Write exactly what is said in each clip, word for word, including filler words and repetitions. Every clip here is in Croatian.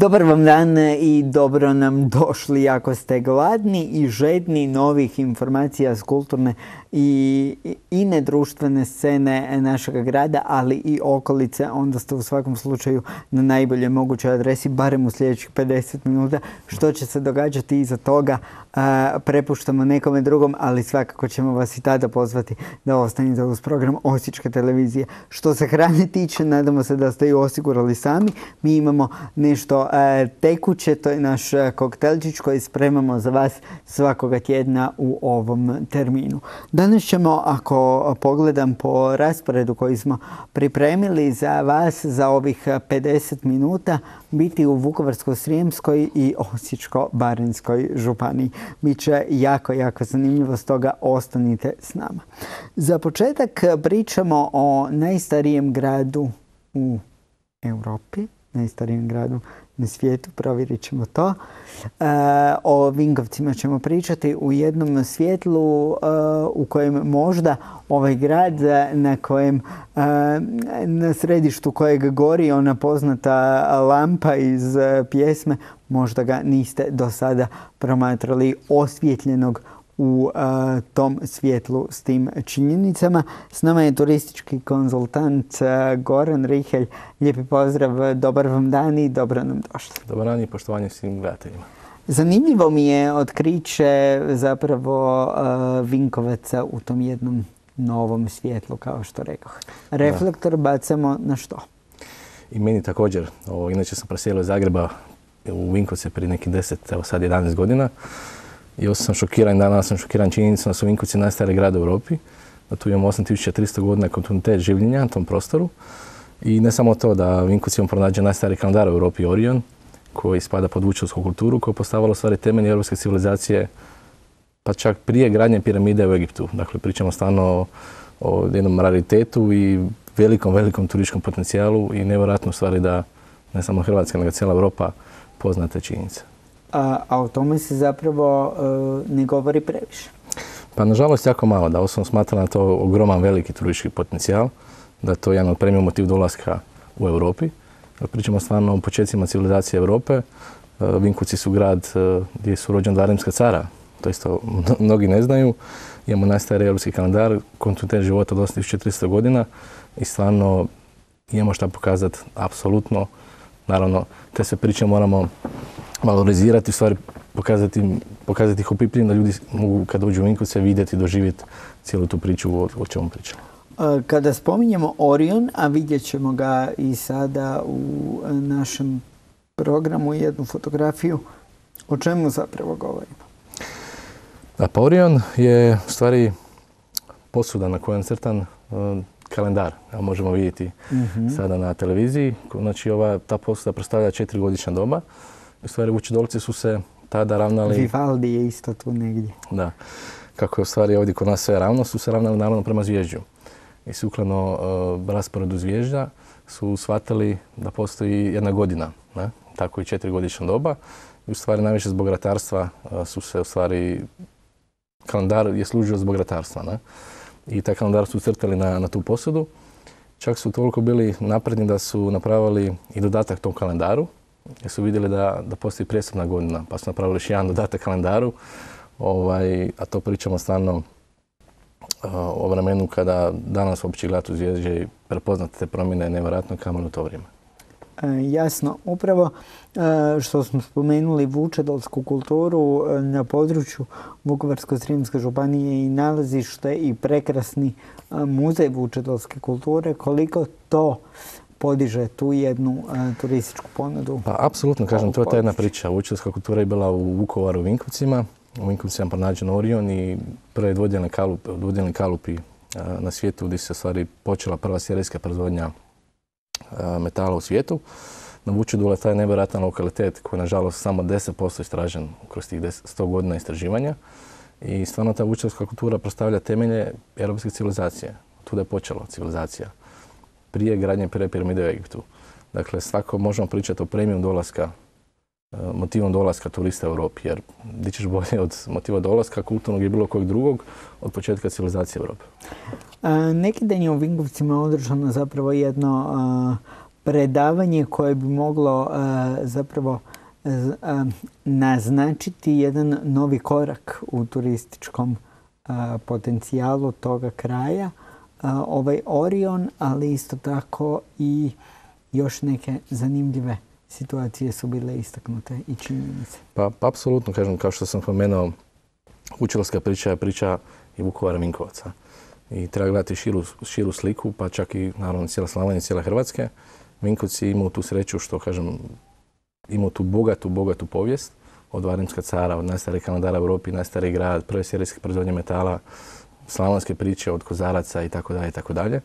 Dobar vam dan i dobro nam došli ako ste gladni i žedni novih informacija s kulturne i ine društvene scene našega grada, ali i okolice, onda ste u svakom slučaju na najbolje mogućoj adresi, barem u sljedećih pedeset minuta. Što će se događati iza toga, a, prepuštamo nekome drugom, ali svakako ćemo vas i tada pozvati da ostanete uz program Osječke televizije. Što se hrane tiče, nadamo se da ste ju osigurali sami. Mi imamo nešto a, tekuće, to je naš koktelčić koji spremamo za vas svakoga tjedna u ovom terminu. Danas ćemo, ako pogledam po rasporedu koji smo pripremili za vas za ovih pedeset minuta, biti u Vukovarsko-srijemskoj i Osječko-baranjskoj županiji. Biće jako, jako zanimljivo, stoga ostanite s nama. Za početak pričamo o najstarijem gradu u Europi, najstarijem gradu na svijetu, provjerit ćemo to. E, o Vinkovcima ćemo pričati u jednom svjetlu e, u kojem možda ovaj grad na kojem e, na središtu kojeg gori ona poznata lampa iz e, pjesme, možda ga niste do sada promatrali osvjetljenog u a, tom svjetlu s tim činjenicama. S nama je turistički konzultant a, Goran Rihelj. Lijepi pozdrav, dobar vam dan i dobro nam došli. Dobar dan i poštovanje svim gledateljima. Zanimljivo mi je otkriće zapravo a, Vinkovaca u tom jednom novom svjetlu, kao što rekoh. Reflektor da. bacamo na što? I meni također. O, inače sam preselio iz Zagreba u Vinkovce prije nekih deset, evo sad jedanaest godina. I osam sam šokiran, danas sam šokiran činjenicom da su Vinkovci najstariji grad u Europi, da tu imamo osam tisuća tristo godina kontinuitet življenja na tom prostoru. I ne samo to, da Vinkovci imamo pronađen najstariji kalendar u Europi, Orion, koji spada pod vučedorsku kulturu, koja je postavila stvari temelje europske civilizacije, pa čak prije gradnje piramide u Egiptu. Dakle, pričamo stvarno o, o jednom raritetu i velikom, velikom turističkom potencijalu i nevjerojatno stvari da ne samo Hrvatska, nego cijela Europa pozna te činjenice. A, a o tome se zapravo uh, ne govori previše. Pa nažalost jako malo, da osobno smatram da to ogroman veliki turistički potencijal, da je to jedan od premium motiv dolaska u Europi. Pričamo stvarno o početcima civilizacije Europe. Uh, Vinkovci su grad uh, gdje su rođena dva rimska cara, to isto mnogi ne znaju. Imamo najstariji europski kalendar, kontinuitet života od osam tisuća tristo godina i stvarno imamo šta pokazati apsolutno. Naravno, te sve priče moramo valorizirati, u stvari pokazati, pokazati ih opipljivim da ljudi mogu kad dođu u Vinkovce vidjeti i doživjeti cijelu tu priču o, o čemu pričamo. Kada spominjemo Orion, a vidjet ćemo ga i sada u našem programu, jednu fotografiju, o čemu zapravo govorimo? Da, pa Orion je u stvari posuda na kojoj je crtan uh, kalendar. Ja, možemo vidjeti mm-hmm. sada na televiziji. Znači, ova, ta posuda predstavlja četiri-godišnja doba. U stvari, vučedolci su se tada ravnali... Vivaldi je isto tu negdje. Da. Kako je u stvari ovdje kod nas sve ravno, su se ravnali naravno prema zvježđu. I sukladno uh, rasporedu zvježđa su shvatili da postoji jedna godina, ne? Tako i četiri-godišnja doba. I u stvari najviše zbog ratarstva uh, su se u stvari... Kalendar je služio zbog ratarstva, ne? I taj kalendar su ucrtali na, na tu posudu. Čak su toliko bili napredni da su napravili i dodatak tom kalendaru, jer su vidjeli da, da postoji prijestupna godina, pa su napravili još jedan dodatak kalendaru, ovaj, a to pričamo stvarno uh, o vremenu kada danas uopće gledati u zvježđe i prepoznati te promjene nevjerojatno kamoli u to vrijeme. E, jasno, upravo e, što smo spomenuli vučedolsku kulturu e, na području Vukovarsko-srijemske županije i nalazište i prekrasni e, muzej vučedolske kulture, koliko to podiže tu jednu e, turističku ponudu? Pa apsolutno, kažem, to je ta jedna priča. Vučedolska kultura je bila u Vukovaru u Vinkovcima. U Vinkovcima je pronađen Orion i prve dvodjelni kalup, dvodjelni kalupi e, na svijetu gdje se u stvari počela prva serijska proizvodnja metala u svijetu. Na Vučedolu je taj nevjerojatan lokalitet koji je nažalost samo deset posto istražen kroz tih sto godina istraživanja. I stvarno ta vučedolska kultura predstavlja temelje europske civilizacije. Tu da je počela civilizacija. Prije gradnje prve piramide u Egiptu. Dakle, svako možemo pričati o premium dolaska, motivom dolaska turista u Europi. Jer di ćeš bolje od motiva dolaska kulturnog i bilo kojeg drugog od početka civilizacije Europe. Neki dan je u Vinkovcima održano zapravo jedno a, predavanje koje bi moglo zapravo naznačiti jedan novi korak u turističkom potencijalu toga kraja. Ovaj Orion, ali isto tako i još neke zanimljive situacije su bile istaknute i činjenice. Pa, apsolutno, kažem, kao što sam spomenuo, Vučedolska priča je priča i Vukovara Vinkovaca. I treba gledati širu, širu sliku, pa čak i naravno cijela Slavonija, cijela Hrvatske. Vinkovci imaju tu sreću što, kažem, imaju tu bogatu, bogatu povijest od Varimska cara, od najstarijih kalendara u Europi, najstariji grad, prve serijske proizvodnje metala, slavonske priče od kozaraca i tako dalje i tako dalje.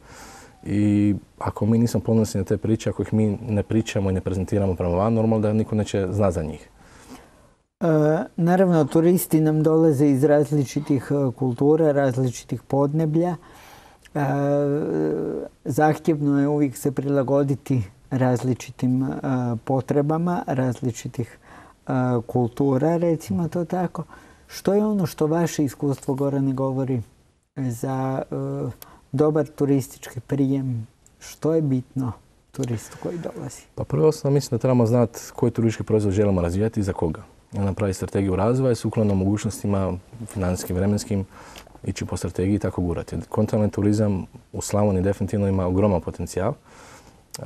I ako mi nismo ponosni na te priče, ako ih mi ne pričamo i ne prezentiramo prema van, normalno da niko neće zna za njih. E, naravno, turisti nam dolaze iz različitih kultura, različitih podneblja. E, zahtjevno je uvijek se prilagoditi različitim e, potrebama, različitih e, kultura, recimo to tako. Što je ono što vaše iskustvo, Gorane, govori za e, dobar turistički prijem? Što je bitno turistu koji dolazi? Pa prvo osnovno mislim da trebamo znati koji turistički proizvod želimo razvijati i za koga. Napraviti strategiju razvoja sukladno mogućnostima financijskim, vremenskim, ići po strategiji i tako gurati. Kontinentalni turizam u Slavoniji definitivno ima ogroman potencijal. Uh,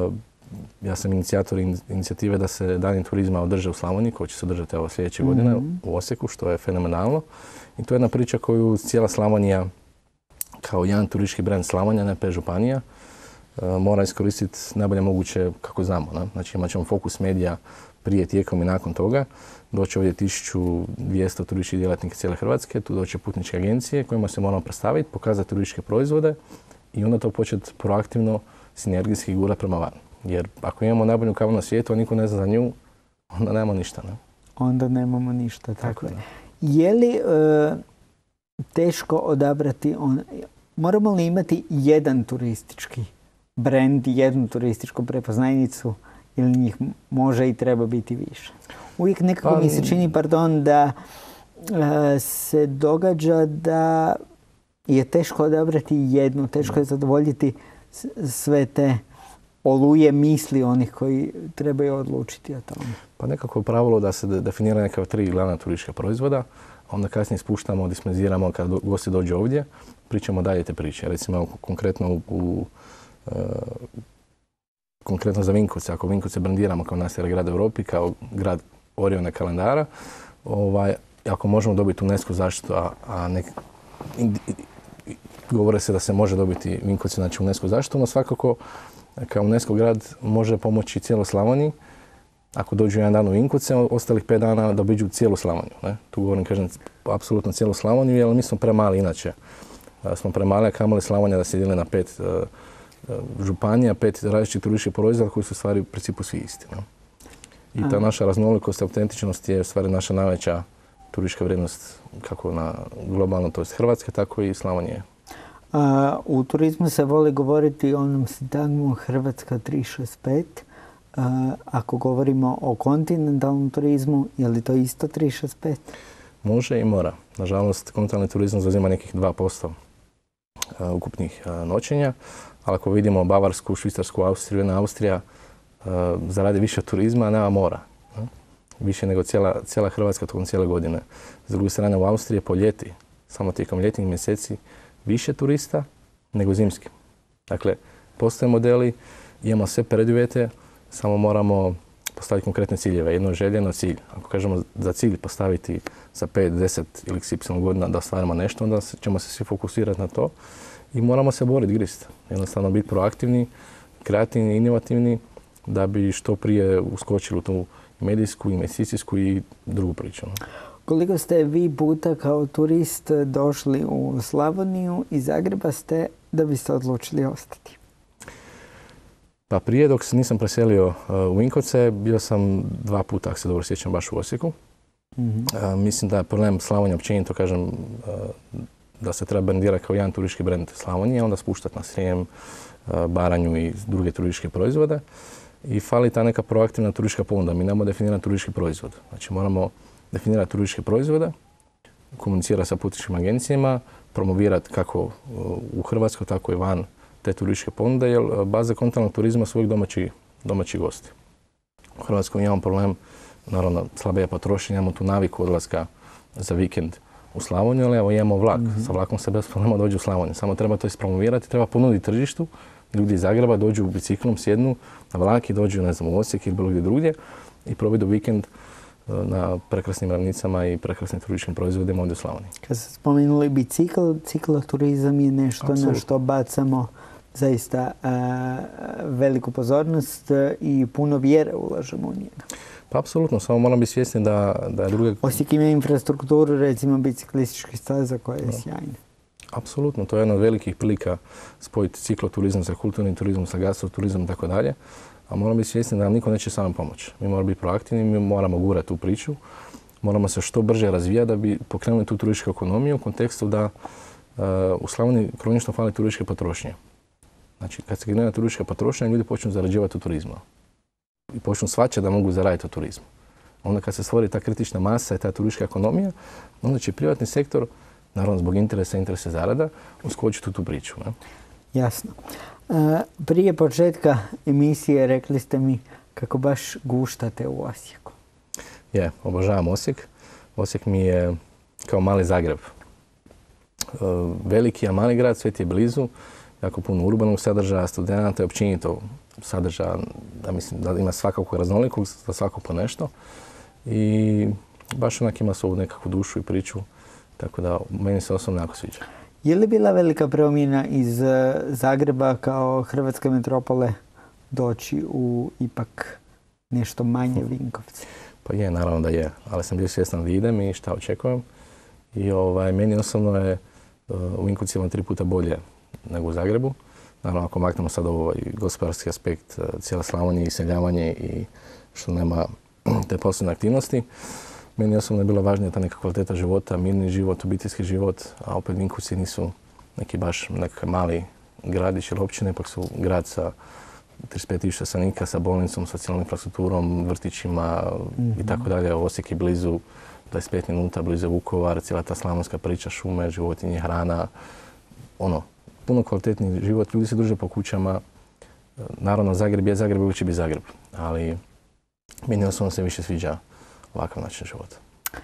ja sam inicijator inicijative da se dani turizma održe u Slavoniji, koji će se održati evo sljedeće mm-hmm. godine u Osijeku, što je fenomenalno. I to je jedna priča koju cijela Slavonija, kao jedan turistički brand Slavonija, ne pet županija, uh, mora iskoristiti najbolje moguće kako znamo. Ne? Znači imat ćemo fokus medija prije, tijekom i nakon toga. Doći ovdje tisuću dvjesto turističkih djelatnika cijele Hrvatske, tu doće putničke agencije kojima se moramo predstaviti, pokazati turističke proizvode i onda to početi proaktivno sinergijski gurati prema van. Jer ako imamo najbolju kavu na svijetu, a niko ne zna za nju, onda nemamo ništa. Ne? Onda nemamo ništa, tako, tako je. Je li e, teško odabrati, on, moramo li imati jedan turistički brend, jednu turističku prepoznajnicu ili njih može i treba biti više? Uvijek nekako pa, mi se čini, pardon, da e, se događa da je teško odabrati jednu, teško je zadovoljiti sve te oluje misli onih koji trebaju odlučiti o tome. Pa nekako je pravilo da se definira neka tri glavna turistička proizvoda, a onda kasnije spuštamo, dismenziramo kad gosti dođu ovdje, pričamo dalje te priče. Recimo konkretno u, u e, konkretno za Vinkovce, ako Vinkovce brandiramo kao najstariji grad u Europi, kao grad Oriona kalendara, ovaj, ako možemo dobiti UNESCO zaštitu, a, a ne, in, in, govore se da se može dobiti Vinkovci, znači UNESCO zaštitu, no svakako kao UNESCO grad može pomoći cijeloj Slavoniji. Ako dođu jedan dan u Vinkovce, ostalih pet dana da obiđu cijelu Slavoniju. Ne? Tu govorim, kažem, apsolutno cijelu Slavoniju, jer mi smo premali inače. Smo premali, a kamoli Slavonija da se dijeli na pet uh, županija, pet različitih turističkih proizvoda koji su u stvari u principu svi isti. No? I ta naša raznolikost i autentičnost je u stvari naša najveća turistička vrijednost kako na globalno, to je Hrvatske, tako i Slavonije. A, u turizmu se voli govoriti o onom sintagmu Hrvatska tri šest pet. A, ako govorimo o kontinentalnom turizmu, je li to isto tri šest pet? Može i mora. Nažalost, kontinentalni turizam zauzima nekih dva posto a, ukupnih a, noćenja, ali ako vidimo Bavarsku, Švicarsku, Austriju, jedna Austrija Uh, zaradi više turizma, a nema mora. Uh, više nego cijela, cijela Hrvatska tokom cijele godine. S druge strane, u Austriji po ljeti, samo tijekom ljetnih mjeseci, više turista nego zimski. Dakle, postoje modeli, imamo sve preduvjete, samo moramo postaviti konkretne ciljeve. Jedno željeno cilj. Ako kažemo za cilj postaviti za pet, deset ili iks ipsilon godina da ostvarimo nešto, onda ćemo se svi fokusirati na to i moramo se boriti, grist. Jednostavno biti proaktivni, kreativni, inovativni, da bi što prije uskočili u tu medijsku, investicijsku i drugu priču. Koliko ste vi puta kao turist došli u Slavoniju i Zagreba ste da biste odlučili ostati? Pa prije dok se nisam preselio u Vinkovce, bio sam dva puta, ako se dobro sjećam, baš u Osijeku. Mm-hmm. A, mislim da je problem Slavonije općenito, kažem, da se treba brandirati kao jedan turistički brend Slavonije, onda spuštati na Srijem, Baranju i druge turističke proizvode. I fali ta neka proaktivna turistička ponuda. Mi nemamo definirati turistički proizvod. Znači moramo definirati turističke proizvode, komunicirati sa putničkim agencijama, promovirati kako u Hrvatskoj, tako i van te turističke ponude, jer baza kontinentalnog turizma su uvijek domaći, domaći gosti. U Hrvatskoj imamo problem, naravno, slabija potrošnja, imamo tu naviku odlaska za vikend u Slavoniju, ali evo imamo vlak. Mm-hmm. Sa vlakom se bez problema dođe u Slavoniju. Samo treba to ispromovirati, treba ponuditi tržištu. Ljudi iz Zagreba dođu u biciklom, sjednu na vlak i dođu, ne znam, u Osijek ili bilo gdje drugdje i provedu vikend na prekrasnim ravnicama i prekrasnim turističkim proizvodima ovdje u Slavoniji. Kad ste spomenuli bicikl, cikloturizam je nešto Absolut. na što bacamo zaista a, veliku pozornost i puno vjere ulažemo u njega. Pa apsolutno, samo moram biti svjesni da, da je druge... Osijek ima infrastrukturu, recimo biciklističkih staza koja je sjajna. Apsolutno, to je jedna od velikih prilika spojiti cikloturizam sa kulturnim turizmom, sa gastroturizmom i tako dalje. A moramo biti svjesni da nam niko neće sam pomoći. Mi moramo biti proaktivni, mi moramo gurati tu priču. Moramo se što brže razvijati da bi pokrenuli tu turističku ekonomiju u kontekstu da uh, u Slavoniji kronično fali turističke potrošnje. Znači, kad se generira turistička potrošnja, ljudi počnu zarađivati u turizmu. I počnu shvaćati da mogu zaraditi u turizmu. Onda kad se stvori ta kritična masa i ta turistička ekonomija, onda će privatni sektor, naravno zbog interesa i interesa zarada, uskočiti u tu priču. Ne? Jasno. E, prije početka emisije rekli ste mi kako baš guštate u Osijeku. Je, obožavam Osijek. Osijek mi je kao mali Zagreb. E, veliki, a mali grad, sve ti je blizu. Jako puno urbanog sadržaja, studenata i općenito sadržaja, da mislim da ima svakako raznolikog, za svako po nešto. I baš onak ima svoju nekakvu dušu i priču, tako da meni se osobno jako sviđa. Je li bila velika promjena iz Zagreba kao hrvatske metropole doći u ipak nešto manje Vinkovce? Pa je, naravno da je, ali sam bio svjestan da idem i šta očekujem. I ovaj, meni osobno je u Vinkovcima tri puta bolje nego u Zagrebu. Naravno, ako maknemo sad ovaj gospodarski aspekt cijela Slavonije, iseljavanje i što nema te poslovne aktivnosti, meni osobno je bila važnija ta neka kvaliteta života, mirni život, obiteljski život, a opet Vinkovci nisu neki baš nekakav mali gradić ili općine, ipak su grad sa trideset pet tisuća stanovnika, sa bolnicom, sa cijelom infrastrukturom, vrtićima mm-hmm. i tako dalje. Osijek je blizu dvadeset pet minuta, blizu Vukovar, cijela ta slavonska priča, šume, životinje, hrana, ono, puno kvalitetni život, ljudi se druže po kućama. Naravno, Zagreb je Zagreb, uvijek će biti Zagreb, ali meni osobno se više sviđa ovakav način života.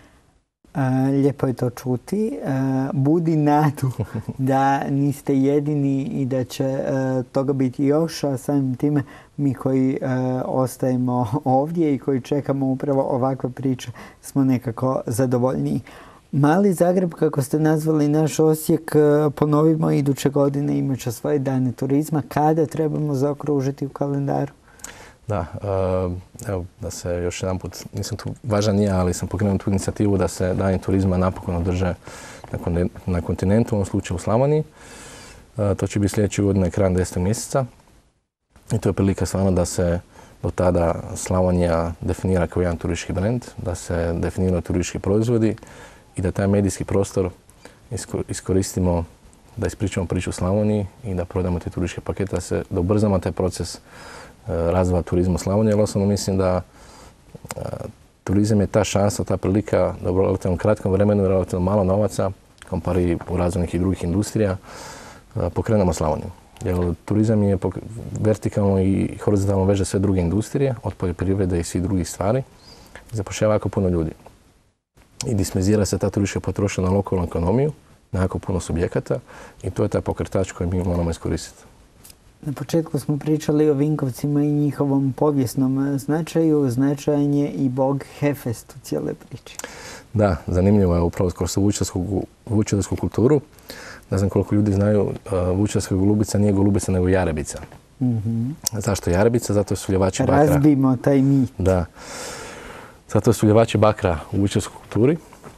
A, lijepo je to čuti. A, budi nadu da niste jedini i da će a, toga biti još, a samim time mi koji a, ostajemo ovdje i koji čekamo upravo ovakve priče smo nekako zadovoljniji. Mali Zagreb, kako ste nazvali naš Osijek, ponovimo iduće godine imat će svoje dane turizma. Kada trebamo zaokružiti u kalendaru? Da, evo da se još jedan put, nisam tu važan ja, ali sam pokrenuo tu inicijativu da se dani turizma napokon održe na kontinentu, u ovom slučaju u Slavoniji. To će biti sljedeće godine krajem desetog mjeseca i to je prilika stvarno da se do tada Slavonija definira kao jedan turistički brend, da se definiraju turistički proizvodi i da taj medijski prostor iskoristimo da ispričamo priču o Slavoniji i da prodamo te turističke pakete, da se da ubrzamo taj proces razvoja turizma u Slavoniji, ali osobno mislim da a, turizam je ta šansa, ta prilika da u relativno kratkom vremenu i relativno malo novaca, kompari u razvoju nekih drugih industrija, a, pokrenemo Slavoniju. Jer turizam je vertikalno i horizontalno veže sve druge industrije, od poljoprivrede i svih drugih stvari, i zapošljava jako puno ljudi. I dismezira se ta turistička potrošnja na lokalnu ekonomiju, na jako puno subjekata i to je taj pokretač koji mi moramo iskoristiti. Na početku smo pričali o Vinkovcima i njihovom povijesnom značaju. Značajan je i bog Hefest u cijeloj priči. Da, zanimljivo je upravo kroz vučedarsku kulturu. Ne znam koliko ljudi znaju, vučedarska golubica nije golubica nego jarebica. Mm-hmm. Zašto jarebica? Zato su uljevači bakra. Razbimo taj mit. Da. Zato su uljevači bakra u vučedarskoj kulturi.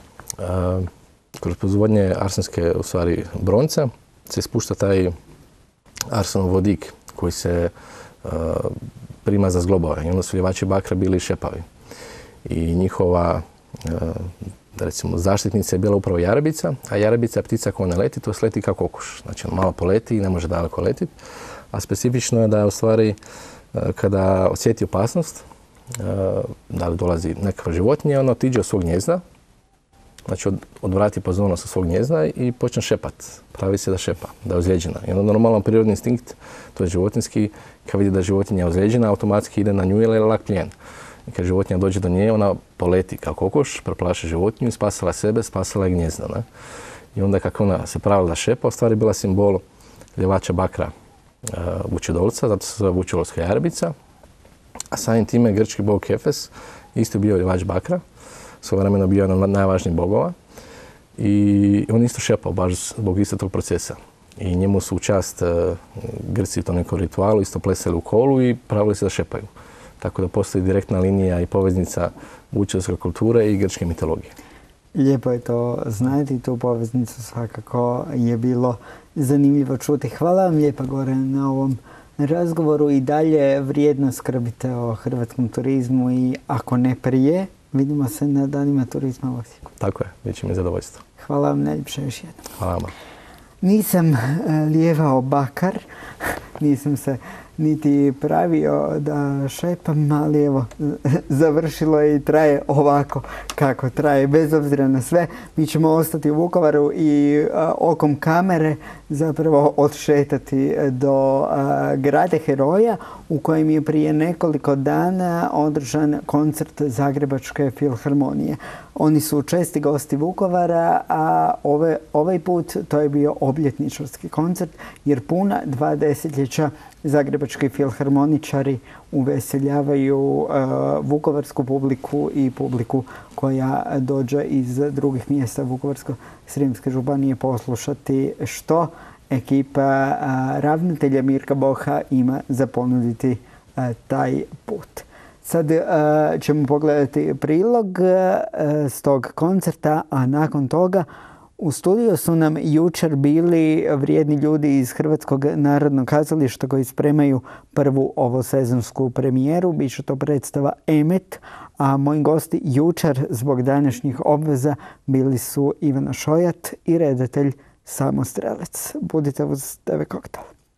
Kroz proizvodnje arsenske, u stvari bronca, se spušta taj arsenov vodik koji se uh, prima za zglobove. I onda su uljevači bakra bili šepavi. I njihova uh, recimo, zaštitnica je bila upravo jarebica, a jarebica je ptica koja ne leti, to sleti kao kokoš. Znači on malo poleti i ne može daleko letiti. A specifično je da je u stvari uh, kada osjeti opasnost, uh, da li dolazi nekakva životinja, ona otiđe od svog gnijezda znači od, odvrati pozornost sa svog gnijezda i počne šepat. Pravi se da šepa, da je ozlijeđena. I onda normalan prirodni instinkt, to je životinski, kad vidi da je životinja ozlijeđena, automatski ide na nju jer je lak plijen. I kad životinja dođe do nje, ona poleti kao kokoš, preplaši životinju i spasila sebe, spasila je gnijezdo. Ne? I onda kako ona se pravila da šepa, u stvari bila simbol ljevača bakra uh, Vučedolca, zato se zove Vučedolska jarbica. A samim time grčki bog Kefes isto bio ljevač bakra, svojevremeno bio jedan od najvažnijih bogova. I on isto šepao baš zbog istog tog procesa. I njemu su u čast uh, Grci u tom nekom ritualu isto plesali u kolu i pravili se da šepaju. Tako da postoji direktna linija i poveznica vučedolske kulture i grčke mitologije. Lijepo je to znati, tu poveznicu svakako je bilo zanimljivo čuti. Hvala vam lijepa Goran na ovom razgovoru i dalje vrijedno skrbite o hrvatskom turizmu i ako ne prije, vidimo se na danima turizma u Osijeku. Tako je, bit će mi zadovoljstvo. Hvala vam najljepše još jednom. Hvala vam. Nisam lijevao bakar, nisam se niti pravio da šepam, ali evo, završilo je i traje ovako kako traje, bez obzira na sve. Mi ćemo ostati u Vukovaru i a, okom kamere zapravo odšetati do a, grada heroja u kojem je prije nekoliko dana održan koncert Zagrebačke filharmonije. Oni su česti gosti Vukovara, a ove, ovaj put to je bio obljetničarski koncert jer puna dva desetljeća zagrebački filharmoničari uveseljavaju uh, vukovarsku publiku i publiku koja dođe iz drugih mjesta Vukovarsko-srijemske županije poslušati što ekipa uh, ravnatelja Mirka Boha ima za ponuditi uh, taj put. Sad uh, ćemo pogledati prilog uh, s tog koncerta, a nakon toga u studiju su nam jučer bili vrijedni ljudi iz Hrvatskog narodnog kazališta koji spremaju prvu ovosezonsku premijeru. Biće to predstava Emet, a moji gosti jučer zbog današnjih obveza bili su Ivana Šojat i redatelj Samo Strelec. Budite uz te ve Koktel.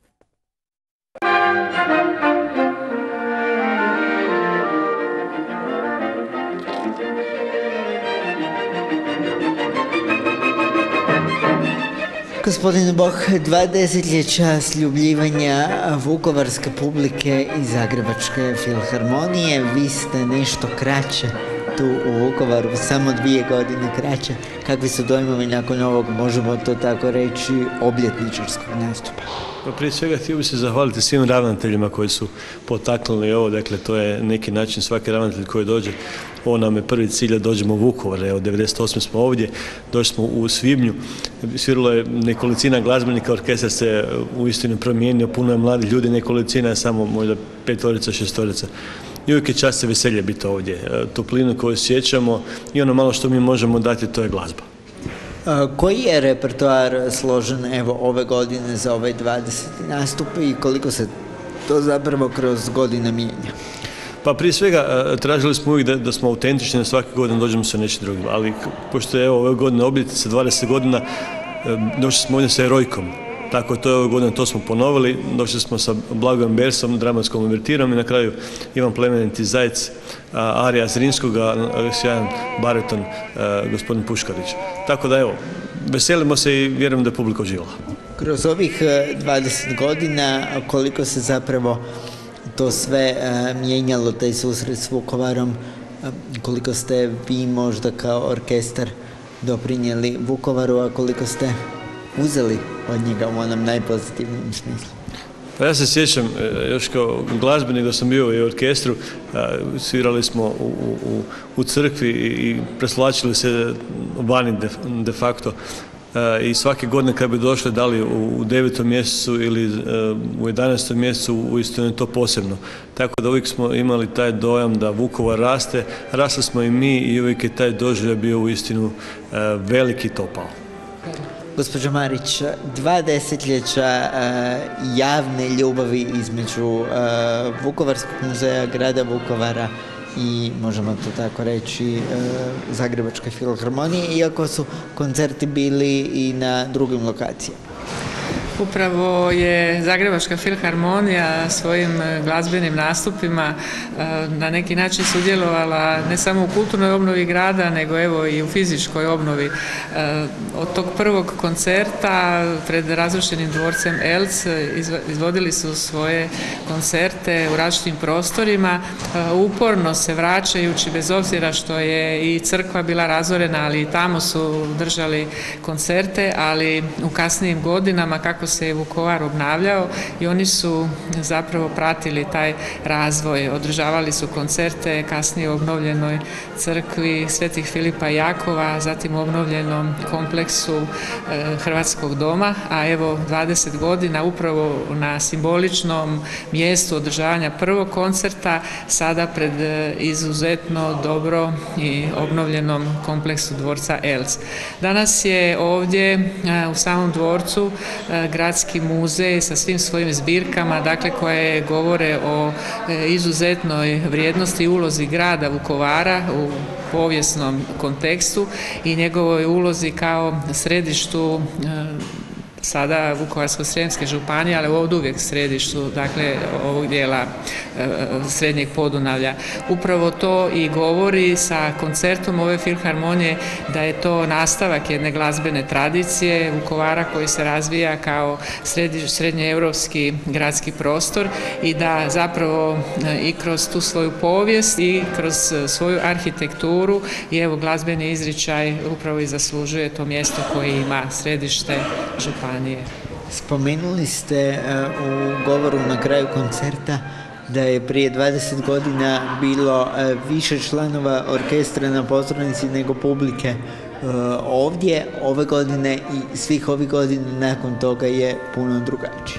Gospodine Boh, dva desetljeća sljubljivanja vukovarske publike i Zagrebačke filharmonije. Vi ste nešto kraće tu u Vukovaru, samo dvije godine kraće. Kakvi su dojmovi nakon ovog, možemo to tako reći, obljetničarskog nastupa? Pa prije svega htio bih se zahvaliti svim ravnateljima koji su potaknuli ovo, dakle to je neki način, svaki ravnatelj koji dođe, ovo nam je prvi cilj da dođemo u Vukovar, evo devedeset osme smo ovdje, došli smo u svibnju, sviralo je nekolicina glazbenika, orkestar se uistinu promijenio, puno je mladih ljudi, nekolicina je samo možda petorica, šestorica. I uvijek je čast i veselje biti ovdje, toplinu koju osjećamo i ono malo što mi možemo dati, to je glazba. Koji je repertoar složen evo ove godine za ovaj dvadeseti nastup i koliko se to zapravo kroz godine mijenja? Pa prije svega tražili smo uvijek da, da smo autentični, da svake godine dođemo sa nečim drugim, ali pošto je evo ove godine obljetnica dvadeset godina, došli smo ovdje sa Erojkom. Tako to je ove godine, to smo ponovili, došli smo sa Blagojem Bersom, dramatskom uvertirom i na kraju Ivan Plemeniti Zajec, arija Zrinskoga, sjajan bariton gospodin Puškarić. Tako da evo, veselimo se i vjerujem da je publika uživala. Kroz ovih dvadeset godina koliko se zapravo to sve mijenjalo, taj susret s Vukovarom, koliko ste vi možda kao orkestar doprinijeli Vukovaru, a koliko ste uzeli od njega u onom najpozitivnijem smislu? Pa ja se sjećam, još kao glazbenik da sam bio i u orkestru, svirali smo u, u, u crkvi i presvlačili se vani de, de facto. I svake godine kad bi došli, da li u devetom mjesecu ili u jedanaestom mjesecu, uistinu je to posebno. Tako da uvijek smo imali taj dojam da Vukovar raste, rasli smo i mi i uvijek je taj doživljaj bio uistinu veliki topao. Gospođo Marić, dva desetljeća uh, javne ljubavi između uh, Vukovarskog muzeja, grada Vukovara i, možemo to tako reći, uh, Zagrebačke filharmonije, iako su koncerti bili i na drugim lokacijama. Upravo je Zagrebačka filharmonija svojim glazbenim nastupima na neki način sudjelovala ne samo u kulturnoj obnovi grada, nego evo i u fizičkoj obnovi. Od tog prvog koncerta pred razrušenim dvorcem Eltz izvodili su svoje koncerte u različitim prostorima, uporno se vraćajući, bez obzira što je i crkva bila razorena, ali i tamo su držali koncerte, ali u kasnijim godinama kako se je Vukovar obnavljao i oni su zapravo pratili taj razvoj, održavali su koncerte kasnije u obnovljenoj crkvi Svetih Filipa i Jakova, zatim u obnovljenom kompleksu Hrvatskog doma, a evo dvadeset godina upravo na simboličnom mjestu održavanja prvog koncerta, sada pred izuzetno dobro i obnovljenom kompleksu dvorca Eltz. Danas je ovdje u samom dvorcu Gradski muzej sa svim svojim zbirkama, dakle koje govore o izuzetnoj vrijednosti i ulozi grada Vukovara u povijesnom kontekstu i njegovoj ulozi kao središtu sada Vukovarsko-srijemske županije, ali od uvijek središtu, dakle, ovog dijela e, srednjeg Podunavlja. Upravo to i govori sa koncertom ove filharmonije da je to nastavak jedne glazbene tradicije Vukovara koji se razvija kao srednjeeuropski gradski prostor i da zapravo e, i kroz tu svoju povijest i kroz svoju arhitekturu i evo glazbeni izričaj upravo i zaslužuje to mjesto koje ima središte županije. Spomenuli ste uh, u govoru na kraju koncerta da je prije dvadeset godina bilo uh, više članova orkestra na pozornici nego publike uh, ovdje. Ove godine i svih ovih godina nakon toga je puno drugačije.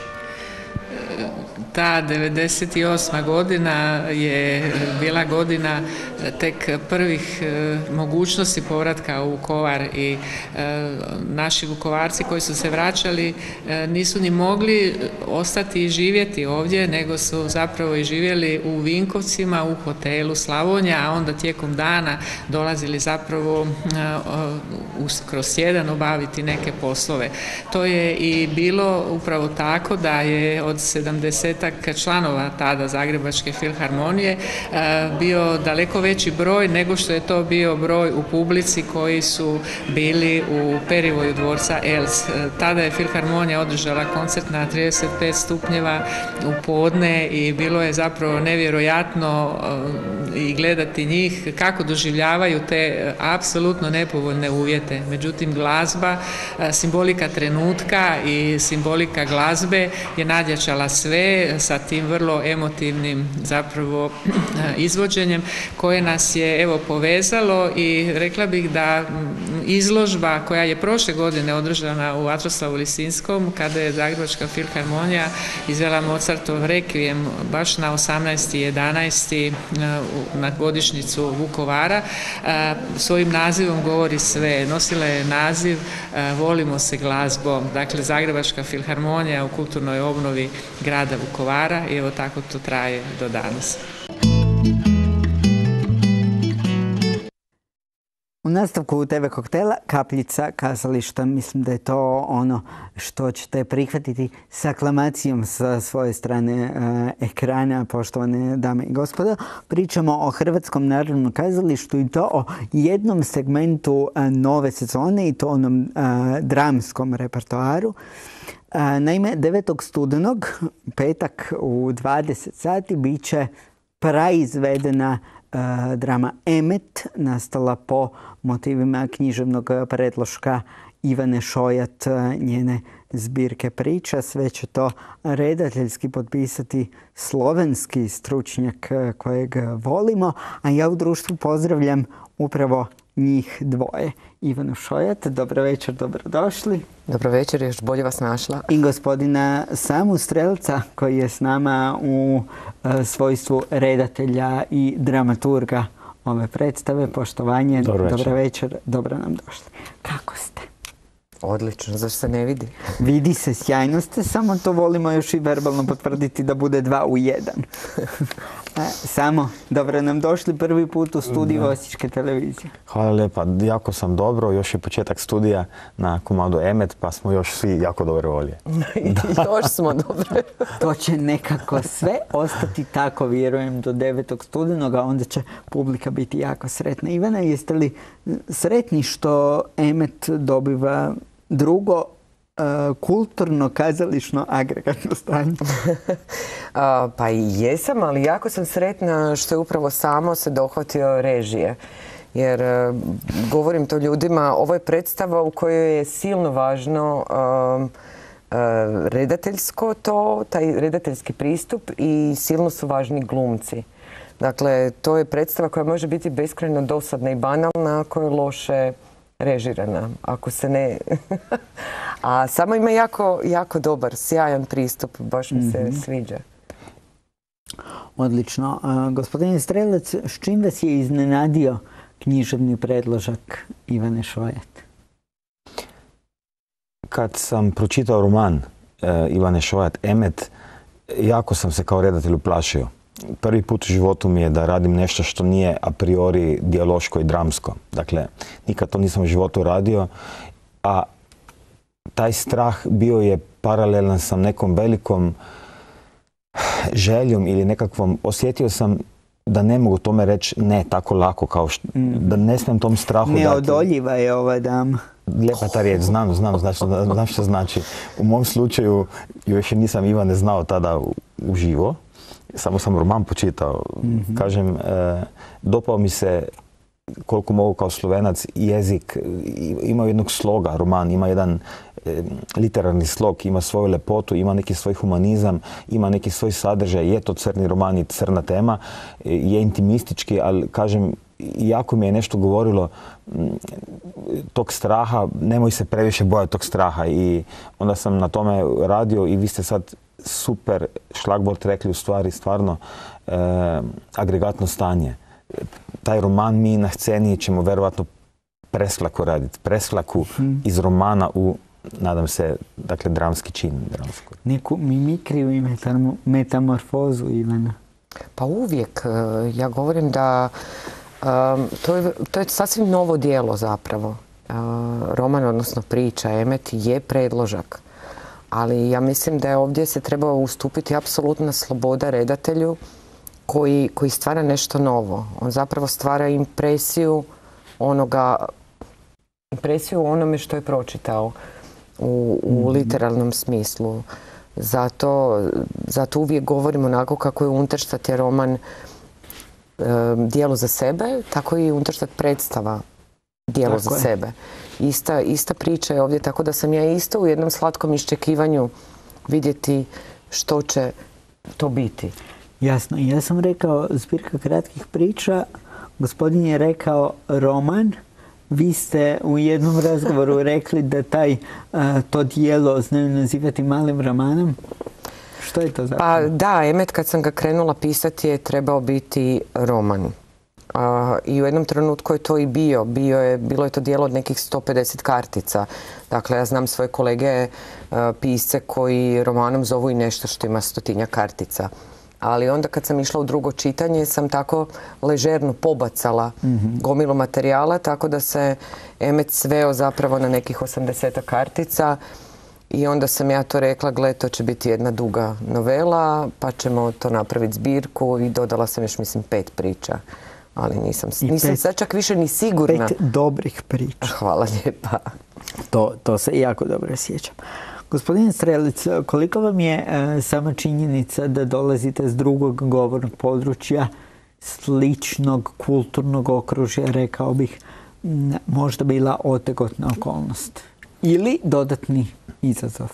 Ta devedeset osma godina je bila godina tek prvih mogućnosti povratka u Vukovar i naši Vukovarci koji su se vraćali nisu ni mogli ostati i živjeti ovdje, nego su zapravo i živjeli u Vinkovcima, u hotelu Slavonija, a onda tijekom dana dolazili zapravo kroz tjedan obaviti neke poslove. To je i bilo upravo tako da je od sedamdesetak članova tada Zagrebačke filharmonije bio daleko veći broj nego što je to bio broj u publici koji su bili u perivoju dvorca Eltz. Tada je filharmonija održala koncert na trideset pet stupnjeva u podne i bilo je zapravo nevjerojatno i gledati njih kako doživljavaju te apsolutno nepovoljne uvjete. Međutim, glazba, simbolika trenutka i simbolika glazbe je nadjačala sve sa tim vrlo emotivnim zapravo izvođenjem koje nas je evo povezalo i rekla bih da izložba koja je prošle godine održana u Vatroslavu Lisinskom kada je Zagrebačka filharmonija izvela Mozartov Requiem baš na osamnaesti jedanaesti na godišnjicu Vukovara, svojim nazivom govori sve. Nosila je naziv Volimo se glazbom, dakle Zagrebačka filharmonija u kulturnoj obnovi grada Vukovara i evo tako to traje do danas. U nastavku te ve koktela Kapljica kazališta, mislim da je to ono što ćete prihvatiti s aklamacijom sa svoje strane e, ekrana, poštovane dame i gospodo. Pričamo o Hrvatskom narodnom kazalištu i to o jednom segmentu e, nove sezone i to onom e, dramskom repertoaru. E, naime, devetog studenog, petak u dvadeset sati, bit će praizvedena Uh, drama Emet, nastala po motivima književnog predloška Ivane Šojat, njene zbirke priča. Sve će to redateljski potpisati slovenski stručnjak kojeg volimo, a ja u društvu pozdravljam upravo njih dvoje. Ivanu Šojat, dobro večer, dobrodošli. Dobro večer, još bolje vas našla. I gospodina Samu Strelca koji je s nama u uh, svojstvu redatelja i dramaturga ove predstave. Poštovanje, dobro večer, dobro, večer, dobro nam došli. Kako ste? Odlično, zašto se ne vidi? Vidi se, sjajno ste, samo to volimo još i verbalno potvrditi da bude dva u jedan. Samo, dobro nam došli prvi put u studiju Osječke televizije. Hvala lijepa, jako sam dobro, još je početak studija na komadu Emet, pa smo još svi jako dobre volje. Još smo dobre. To će nekako sve ostati tako, vjerujem, do devetog studenoga, onda će publika biti jako sretna. Ivana, jeste li sretni što Emet dobiva drugo kulturno, kazališno, agregatno stanje? Pa i jesam, ali jako sam sretna što je upravo samo se dohvatio režije. Jer govorim to ljudima, ovo je predstava u kojoj je silno važno redateljsko to, taj redateljski pristup i silno su važni glumci. Dakle, to je predstava koja može biti beskrajno dosadna i banalna ako je loše režirana, ako se ne... A samo ima jako, jako dobar, sjajan pristup, baš mi se mm-hmm. sviđa. Odlično. A, gospodine Strelec, s čim vas je iznenadio književni predložak Ivane Šojat? Kad sam pročitao roman e, Ivane Šojat, Emet, jako sam se kao redatelj uplašio. Prvi put u životu mi je da radim nešto što nije a priori dijaloško i dramsko. Dakle, nikad to nisam u životu radio, a taj strah bio je paralelan sa nekom velikom željom ili nekakvom, osjetio sam da ne mogu tome reći ne tako lako, kao što, mm. da ne smijem tom strahu dati. Neodoljiva je ova dama. Lijepa ta riječ, znam, znam, znači, znam što znači. U mom slučaju još nisam Ivane znao tada uživo, samo sam roman počitao. Mm-hmm. Kažem, e, dopao mi se koliko mogu kao Slovenac jezik, ima jednog sloga roman, ima jedan e, literarni slog, ima svoju lepotu, ima neki svoj humanizam, ima neki svoj sadržaj, je to crni roman i crna tema, e, je intimistički, ali kažem, jako mi je nešto govorilo m, tog straha, nemoj se previše bojati tog straha i onda sam na tome radio i vi ste sad super šlagvort rekli u stvari stvarno e, agregatno stanje. Taj roman mi na sceni ćemo verovatno presklaku raditi. Presklaku hmm. iz romana u, nadam se, dakle, dramski čin. Dramsku. Neku mimikriju i metamorfozu, Ivana? Pa uvijek. Ja govorim da um, to, je, to je sasvim novo djelo zapravo. Uh, roman, odnosno priča, Emet je predložak. Ali ja mislim da je ovdje se treba ustupiti apsolutna sloboda redatelju koji, koji stvara nešto novo. On zapravo stvara impresiju onoga, impresiju onome što je pročitao u, u literalnom smislu. Zato, zato uvijek govorim onako kako je Unterstadt je roman e, djelo za sebe, tako i Unterstadt predstava djelo tako za je. sebe. Ista, ista priča je ovdje, tako da sam ja isto u jednom slatkom iščekivanju vidjeti što će to biti. Jasno. Ja sam rekao zbirka kratkih priča, gospodin je rekao roman. Vi ste u jednom razgovoru rekli da taj, to djelo znaju nazivati malim romanom. Što je to zapravo? Pa da, Emet kad sam ga krenula pisati je trebao biti roman. Uh, I u jednom trenutku je to i bio. bio je, bilo je to djelo od nekih sto pedeset kartica. Dakle, ja znam svoje kolege uh, pisce koji romanom zovu i nešto što ima stotinja kartica. Ali onda kad sam išla u drugo čitanje sam tako ležerno pobacala mm-hmm. gomilu materijala, tako da se Emet sveo zapravo na nekih osamdeset kartica. I onda sam ja to rekla, gle, to će biti jedna duga novela, pa ćemo to napraviti zbirku i dodala sam još, mislim, pet priča. Ali nisam, nisam pet, sad čak više ni sigurna. Pet dobrih priča. Hvala lijepa. To, to se jako dobro sjećam. Gospodin Strelec, koliko vam je e, sama činjenica da dolazite s drugog govornog područja, sličnog kulturnog okružja, rekao bih, m, možda bila otegotna okolnost? Ili dodatni izazov?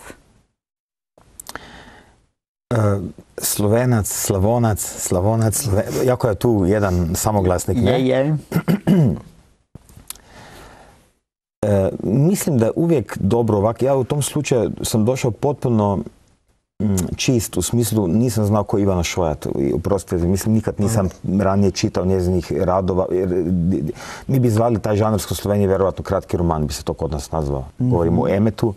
Slovenac, Slavonac, Slavonac, Slove... jako je tu jedan samoglasnik, ne? Je, je. e, mislim da je uvijek dobro ovako. Ja u tom slučaju sam došao potpuno mm, čist, u smislu nisam znao ko je Ivana Šojat. Oprostite, mislim nikad nisam ranije čitao njezinih radova. Mi bi zvali taj žanrsko Slovenije vjerojatno kratki roman, bi se to kod nas nazvao. Mm-hmm. Govorimo o Emetu.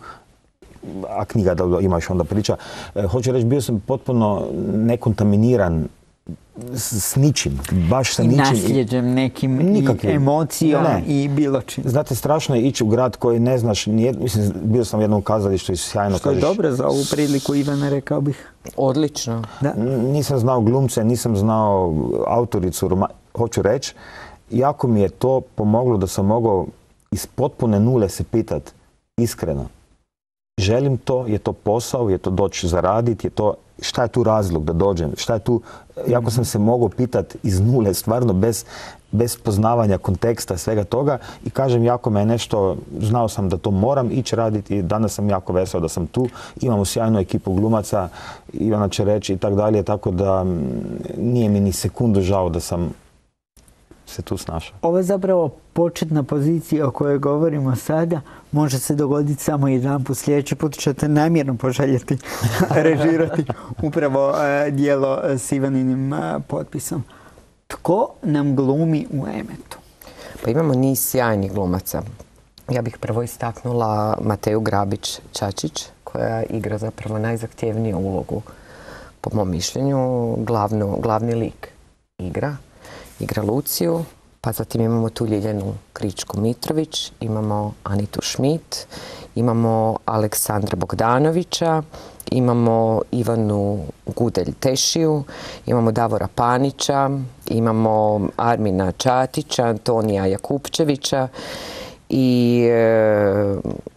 A knjiga da ima još onda priča. E, hoću reći, bio sam potpuno nekontaminiran s, s ničim, baš sa I ničim. nasljeđem nekim, Nikakvim. i emocijom Ne. i bilo čim. Znate, strašno je ići u grad koji ne znaš, nijed, mislim, bio sam u jednom kazalištu i sjajno Što je kažeš, dobro za ovu priliku, Ivana, rekao bih. Odlično. Da. N- nisam znao glumce, nisam znao autoricu, roma- hoću reći, jako mi je to pomoglo da sam mogao iz potpune nule se pitat iskreno. Želim to, je to posao, je to doći zaraditi, je to, šta je tu razlog da dođem, šta je tu, jako sam se mogao pitat iz nule, stvarno bez, bez poznavanja konteksta svega toga i kažem, jako me je nešto, znao sam da to moram ići raditi i danas sam jako veseo da sam tu, imamo sjajnu ekipu glumaca, Ivana će reći i tako dalje, tako da mm, nije mi ni sekundu žao da sam se tu snašao. Ovo je zapravo početna pozicija o kojoj govorimo sada. Može se dogoditi samo jedan put. Sljedeći put ćete namjerno poželjeti režirati upravo uh, dijelo s Ivaninim uh, potpisom. Tko nam glumi u Emetu? Pa imamo niz sjajnih glumaca. Ja bih prvo istaknula Mateju Grabić-Čačić, koja igra zapravo najzahtjevniju ulogu, po mom mišljenju, glavno, glavni lik igra. Igra Luciju, pa zatim imamo tu Ljiljanu Kričku-Mitrović, imamo Anitu Šmit, imamo Aleksandra Bogdanovića, imamo Ivanu Gudelj-Tešiju, imamo Davora Panića, imamo Armina Čatića, Antonija Jakupčevića i e,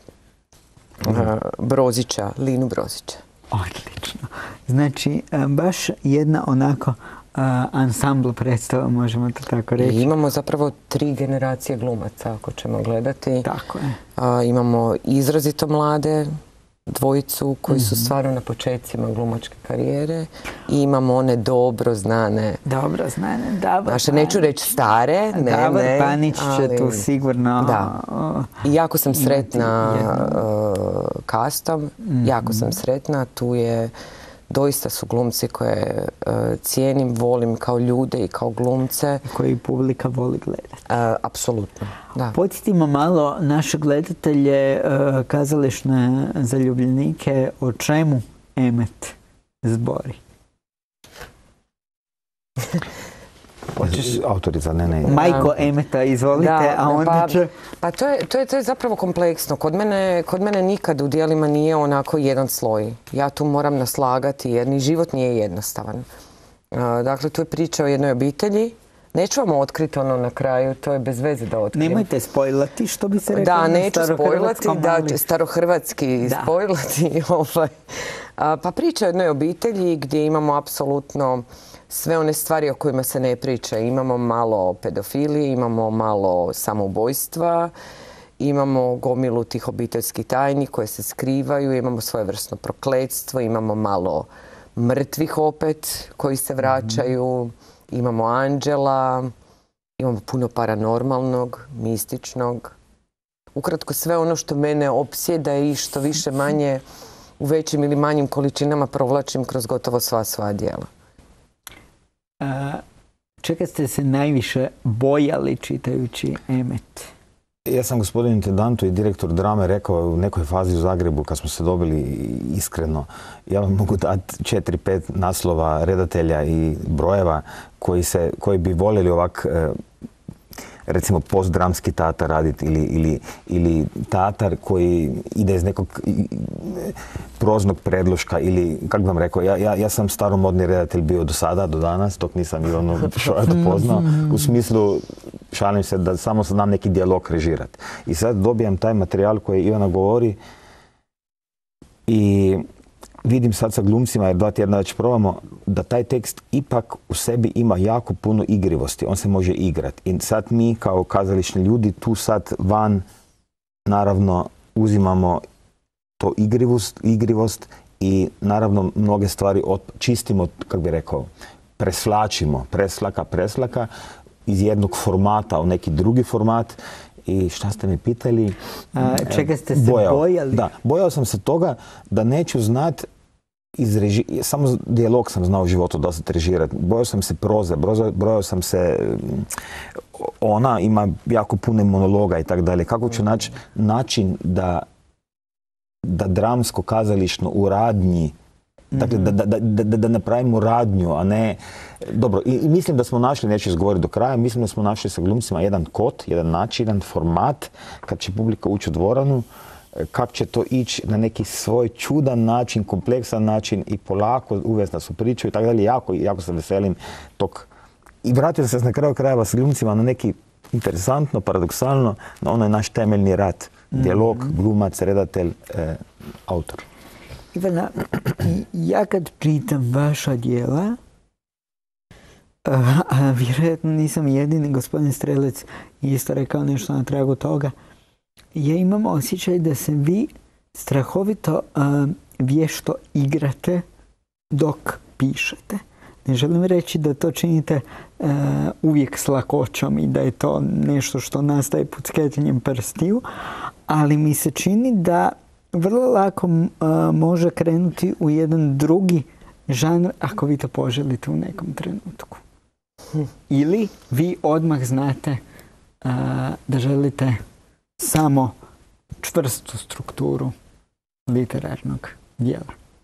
Brozića, Linu Brozića. Odlično. Znači, baš jedna onako Uh, ansambl predstava, možemo to tako reći. I imamo zapravo tri generacije glumaca, ako ćemo gledati. Tako je. Uh, imamo izrazito mlade dvojicu koji su stvarno na početcima glumačke karijere i imamo one dobro znane. Dobro znane. Davor Naše, neću reći stare, ne, Davor ne. Panić će ali, tu sigurno... Da. I jako sam sretna uh, kastom. Mm-hmm. Jako sam sretna. Tu je doista su glumci koje uh, cijenim, volim kao ljude i kao glumce. Koji publika voli gledati. Uh, apsolutno, da. Podsjetimo malo naše gledatelje, uh, kazališne zaljubljenike, o čemu Emet zbori. Hoćeš autorica, ne, ne. Majko Emeta, izvolite, Da, a onda pa, će... Pa to je, to, je, to je zapravo kompleksno. Kod mene, kod mene nikad u djelima nije onako jedan sloj. Ja tu moram naslagati jer ni život nije jednostavan. Uh, dakle, tu je priča o jednoj obitelji. Neću vam otkriti ono na kraju, to je bez veze da otkrijem. Nemojte spojlati, što bi se rekao Da, na neću spojlati, starohrvatskom, da, starohrvatski Da. spojlati. Ovaj. A, pa priča o jednoj obitelji gdje imamo apsolutno sve one stvari o kojima se ne priča. Imamo malo pedofilije, imamo malo samoubojstva, imamo gomilu tih obiteljskih tajni koje se skrivaju, imamo svojevrsno prokletstvo, imamo malo mrtvih opet koji se vraćaju, imamo anđela, imamo puno paranormalnog, mističnog. Ukratko sve ono što mene opsjeda i što više manje u većim ili manjim količinama provlačim kroz gotovo sva svoja djela. A, čega ste se najviše bojali čitajući Emet? Ja sam gospodinu intendantu i direktor drame rekao u nekoj fazi u Zagrebu kad smo se dobili iskreno, ja vam mogu dati četiri, pet naslova redatelja i brojeva koji, se, koji bi voljeli ovak recimo postdramski teatar raditi ili, ili, ili teatar koji ide iz nekog proznog predloška ili, kako vam rekao, ja, ja, ja sam staromodni redatelj bio do sada, do danas, dok nisam Ivanu Šoja poznao, u smislu, šalim se da samo znam neki dijalog režirati. I sad dobijam taj materijal koji Ivana govori i vidim sad sa glumcima, jer dva tjedna već probamo, da taj tekst ipak u sebi ima jako puno igrivosti. On se može igrati. I sad mi kao kazališni ljudi tu sad van naravno uzimamo to igrivost, igrivost i naravno mnoge stvari od, čistimo, kako bi rekao, preslačimo, preslaka, preslaka iz jednog formata u neki drugi format. I šta ste me pitali? A, čega ste se bojao. bojali? Da, bojao sam se toga da neću znat iz reži... samo dijalog sam znao u životu dosta režirati. Bojao sam se proze, bojao sam se ona ima jako puno monologa i tako dalje. Kako ću naći način da, da dramsko kazališno u radnji Dakle, da, da, da, da napravimo radnju, a ne... Dobro, i, i mislim da smo našli, neću izgovoriti do kraja, mislim da smo našli sa glumcima jedan kod, jedan način, jedan format, kad će publika ući u dvoranu, kako će to ići na neki svoj čudan način, kompleksan način i polako uvesti nas u priču i tako dalje. Jako, jako se veselim tog. I vratio se na kraju krajeva s glumcima na neki interesantno, paradoksalno, na onaj naš temeljni rad. Dijalog, glumac, redatelj, e, autor. Ivana, ja kad čitam vaša djela, a, a vjerojatno nisam jedini, gospodin Strelec isto rekao nešto na tragu toga, ja imam osjećaj da se vi strahovito a, vješto igrate dok pišete. Ne želim reći da to činite a, uvijek s lakoćom i da je to nešto što nastaje pod skretanjem prstiju, ali mi se čini da vrlo lako a, može krenuti u jedan drugi žanr ako vi to poželite u nekom trenutku. Hm. Ili vi odmah znate a, da želite samo čvrstu strukturu literarnog djela.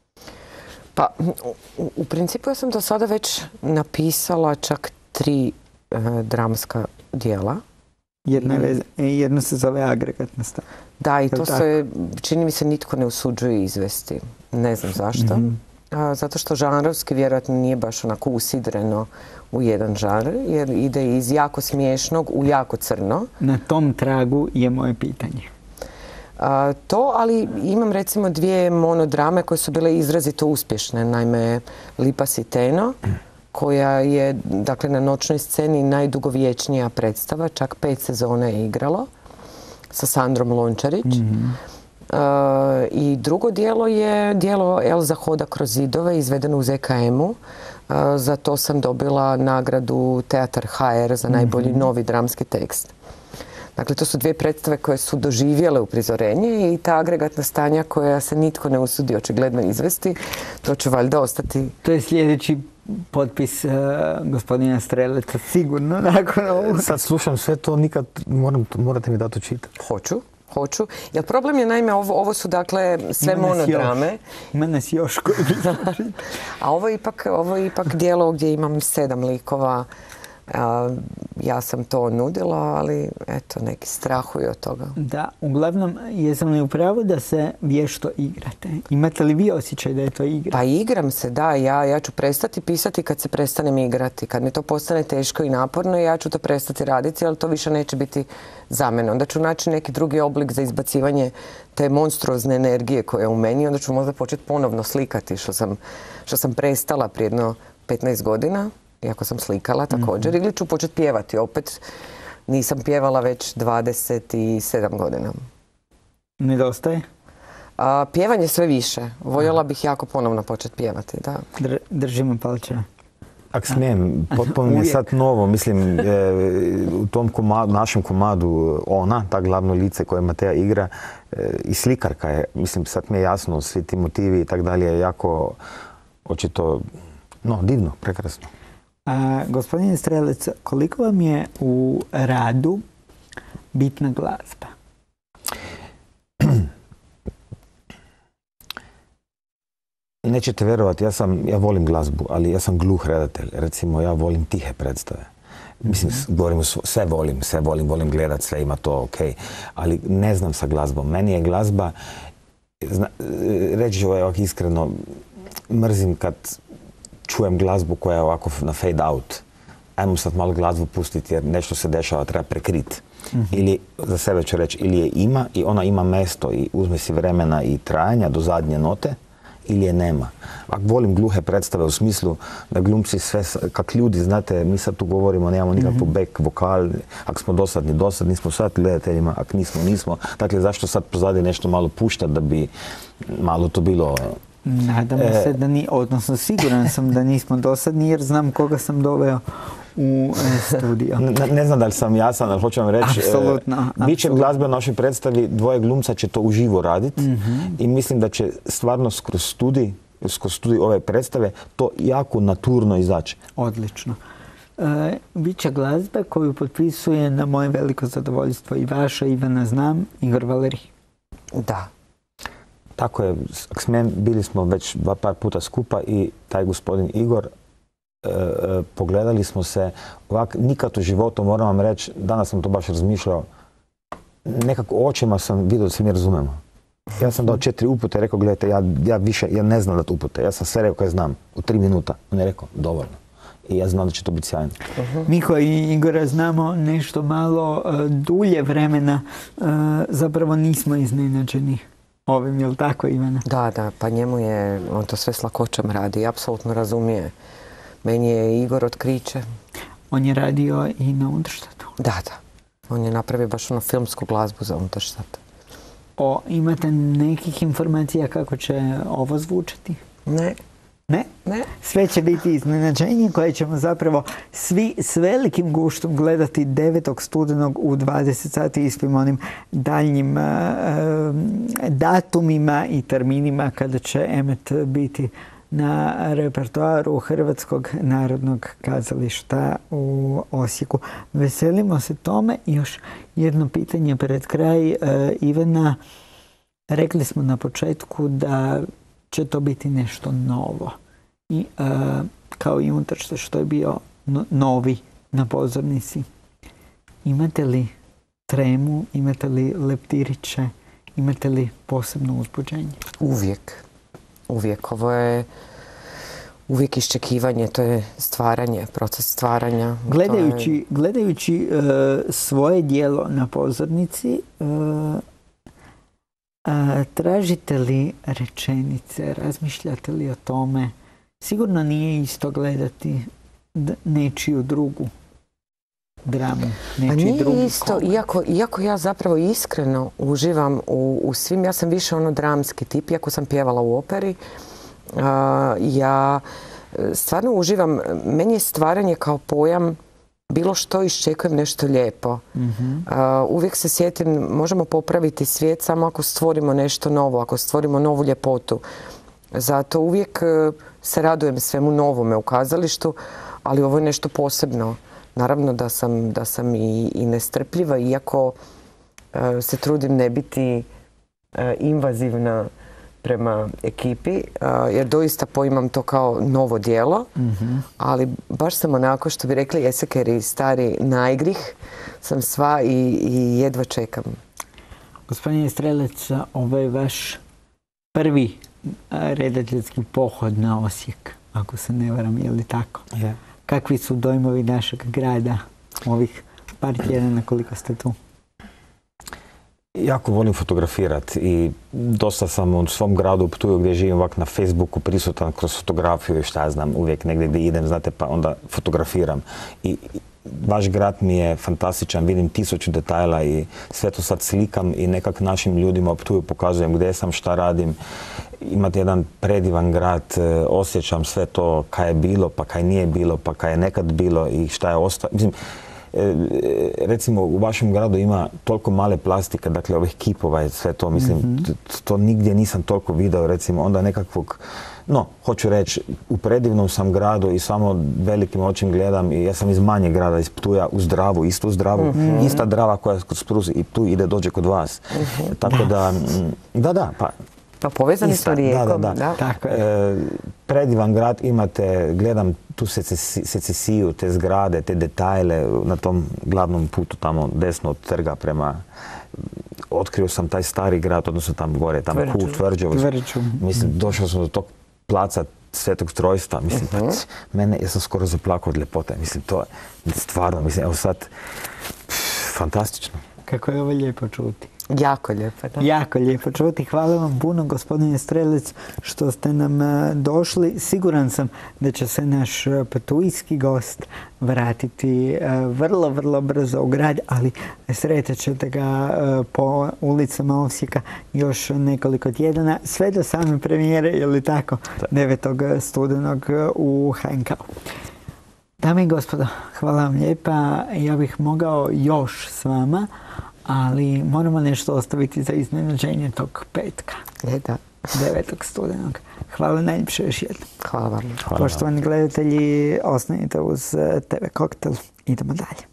Pa, u, u principu ja sam do sada već napisala čak tri e, dramska djela. Jedna, veze, jedno se zove Agregatna stanja. Da, i to se, čini mi se, nitko ne usuđuje izvesti. Ne znam zašto. Mm-hmm. A, zato što žanrovski vjerojatno nije baš onako usidreno u jedan žanr, jer ide iz jako smiješnog u jako crno. Na tom tragu je moje pitanje. A, to, ali imam recimo dvije monodrame koje su bile izrazito uspješne. Naime, Lipa Siteno, koja je, dakle, na noćnoj sceni najdugovječnija predstava, čak pet sezona je igralo, sa Sandrom Lončarić. Mm-hmm. Uh, I drugo dijelo je dijelo Elza hoda kroz zidove, izvedeno u Z K M-u. Uh, za to sam dobila nagradu Teatar H R za najbolji mm-hmm. novi dramski tekst. Dakle, to su dvije predstave koje su doživjele uprizorenje i ta agregatna stanja koja se nitko ne usudi očigledno izvesti, to će valjda ostati... To je sljedeći potpis uh, gospodina Streleca, sigurno, nakon ovoga. Sad slušam sve to, nikad moram, morate mi dati čitati. Hoću. Hoću. Jer problem je, naime, ovo, ovo su dakle sve ima monodrame. Ima nas još koji bi A ovo je ipak, ovo je ipak dijelo gdje imam sedam likova. A, ja sam to nudila, ali eto, neki strahuju od toga. Da, uglavnom, jesam li u pravu da se vješto igrate? Imate li vi osjećaj da je to igra? Pa igram se, da. Ja, ja ću prestati pisati kad se prestanem igrati. Kad mi to postane teško i naporno, ja ću to prestati raditi, ali to više neće biti za mene. Onda ću naći neki drugi oblik za izbacivanje te monstruozne energije koja je u meni. Onda ću možda početi ponovno slikati, što sam, što sam prestala prije jedno petnaest godina. Iako sam slikala također, mm-hmm. ili ću početi pjevati. Opet nisam pjevala već dvadeset sedam godina. Nedostaje? A, pjevanje sve više. Voljela bih jako ponovno početi pjevati, da. Dr- držimo palčeva. Ako smijem, potpuno mi je sad novo, mislim, e, u tom komadu, našem komadu ona, ta glavno lice koje Mateja igra, e, i slikarka je, mislim, sad mi je jasno, svi ti motivi i tak dalje, jako očito, no, divno, prekrasno. A, gospodine Strelec, koliko vam je u radu bitna glazba? Nećete vjerovati, ja sam, ja volim glazbu, ali ja sam gluh redatelj. Recimo, ja volim tihe predstave. Mislim, mm-hmm. govorim, sve volim, sve volim, volim gledat, sve ima to ok. Ali ne znam sa glazbom. Meni je glazba, zna, reći ću ovako iskreno, mrzim kad čujem glazbu koja je ovako na fade out. Ajmo sad malo glazbu pustiti jer nešto se dešava, treba prekriti. Mm-hmm. Ili, za sebe ću reći, ili je ima i ona ima mesto i uzme si vremena i trajanja do zadnje note, ili je nema. Ako volim gluhe predstave u smislu da glumci sve, kak ljudi, znate, mi sad tu govorimo, nemamo nikakvu mm-hmm. back vokal, ako smo dosadni, dosadni smo sad gledateljima, ako nismo, nismo. Dakle, zašto sad pozadnje nešto malo puštati da bi malo to bilo... Nadamo e, se da ni, odnosno siguran sam da nismo dosadni jer znam koga sam doveo u e, studio. Ne, ne znam da li sam jasan, ali hoću vam reći, apsolutno, e, bit će glazba u našoj predstavi, dvoje glumca će to uživo raditi mm-hmm. i mislim da će stvarno kroz studij, kroz studij ove predstave to jako naturno izaći. Odlično. E, biće glazba koju potpisuje na moje veliko zadovoljstvo i vaša, Ivana znam, Igor Valerij. Da. tako je, ako smijem, bili smo već dva par puta skupa i taj gospodin Igor, e, e, pogledali smo se, ovak, nikad u životu, moram vam reći, danas sam to baš razmišljao, nekako očima sam vidio da se mi razumemo. Ja sam dao četiri upute, rekao, gledajte, ja, ja više, ja ne znam dati upute, ja sam sve rekao koje znam, u tri minuta. On je rekao, dovoljno. I ja znam da će to biti sjajno. Uh-huh. Miko i Igora znamo nešto malo uh, dulje vremena, uh, zapravo nismo iznenađeni ovim, je li tako, Ivana? Da, da, pa njemu je, on to sve s lakoćom radi i apsolutno razumije. Meni je Igor otkriće. On je radio i na Unterstadtu. Da, da. On je napravio baš ono filmsku glazbu za Unterstadt. O, imate nekih informacija kako će ovo zvučati? Ne. Ne? Ne. Sve će biti iznenađenje koje ćemo zapravo svi s velikim guštom gledati devetog studenog u dvadeset sati i svim onim daljnjim uh, datumima i terminima kada će Emmet biti na repertoaru Hrvatskog narodnog kazališta u Osijeku. Veselimo se tome. Još jedno pitanje pred kraj. Uh, Ivana, rekli smo na početku da će to biti nešto novo. I uh, kao i Unterstadt što je bio no, novi na pozornici. Imate li tremu, imate li leptiriće, imate li posebno uzbuđenje? Uvijek. Uvijek. Ovo je uvijek iščekivanje, to je stvaranje, proces stvaranja. Gledajući, je... gledajući uh, svoje djelo na pozornici, uh, A, tražite li rečenice, razmišljate li o tome? Sigurno nije isto gledati nečiju drugu dramu, nečiji A nije drugi isto, iako, iako ja zapravo iskreno uživam u, u svim, ja sam više ono dramski tip, iako sam pjevala u operi, a, ja stvarno uživam, meni je stvaranje kao pojam bilo što iščekujem nešto lijepo. Mm-hmm. Uh, uvijek se sjetim, možemo popraviti svijet samo ako stvorimo nešto novo, ako stvorimo novu ljepotu. Zato uvijek uh, se radujem svemu novome u kazalištu, ali ovo je nešto posebno. Naravno da sam, da sam i, i nestrpljiva, iako uh, se trudim ne biti uh, invazivna prema ekipi, jer doista poimam to kao novo djelo, mm-hmm. ali baš sam onako, što bi rekli esekeri stari, najgrih sam sva i, i jedva čekam. Gospodine Strelec, ovo je vaš prvi redateljski pohod na Osijek, ako se ne varam, je li tako? Yeah. Kakvi su dojmovi našeg grada ovih par tjedana koliko ste tu? Jako volim fotografirati i dosta sam u svom gradu u Ptuju gdje živim ovak na Facebooku prisutan kroz fotografiju i šta ja znam, uvijek negdje gdje idem, znate, pa onda fotografiram. I vaš grad mi je fantastičan, vidim tisuću detajla i sve to sad slikam i nekak našim ljudima u Ptuju pokazujem gdje sam, šta radim. Imate jedan predivan grad, osjećam sve to kaj je bilo, pa kaj nije bilo, pa kaj je nekad bilo i šta je ostalo. Mislim, recimo u vašem gradu ima toliko male plastike, dakle ovih kipova i sve to, mislim, mm-hmm. to nigdje nisam toliko video, recimo, onda nekakvog, no, hoću reći, u predivnom sam gradu i samo velikim očim gledam i ja sam iz manjeg grada, iz Ptuja, u Zdravu, istu Zdravu, mm-hmm. ista Drava koja je kod Spruze i Ptuj ide dođe kod vas. Mm-hmm. Tako da, da, da, pa... Pa povezani smo rijekom, da, da, da. Tako je. E, predivan grad, imate, gledam tu secesiju, te zgrade, te detajle na tom glavnom putu tamo desno od trga prema... Otkrio sam taj stari grad, odnosno tamo gore, tamo Ku, Tvrđevo. Mislim, došao sam do tog placa Svetog Trojstva, mislim, uh-huh. mene, ja sam skoro zaplakao od ljepote, mislim, to je stvarno, mislim, evo sad, pff, fantastično. Kako je ovo lijepo čuti. Jako lijepo, da. Jako lijepo čuti. Hvala vam puno, gospodine Strelec, što ste nam došli. Siguran sam da će se naš ptujski gost vratiti vrlo, vrlo brzo u grad, ali sretat ćete ga po ulicama Osijeka još nekoliko tjedana, sve do same premijere, je li tako, devetog studenog u H N K-u. Dame i gospodo, hvala vam lijepa. Ja bih mogao još s vama, ali moramo nešto ostaviti za iznenađenje tog petka. E, da. devetog studenog. Hvala najljepše još jednom. Hvala vam. Hvala. Poštovani gledatelji, ostanite uz te ve Koktel. Idemo dalje.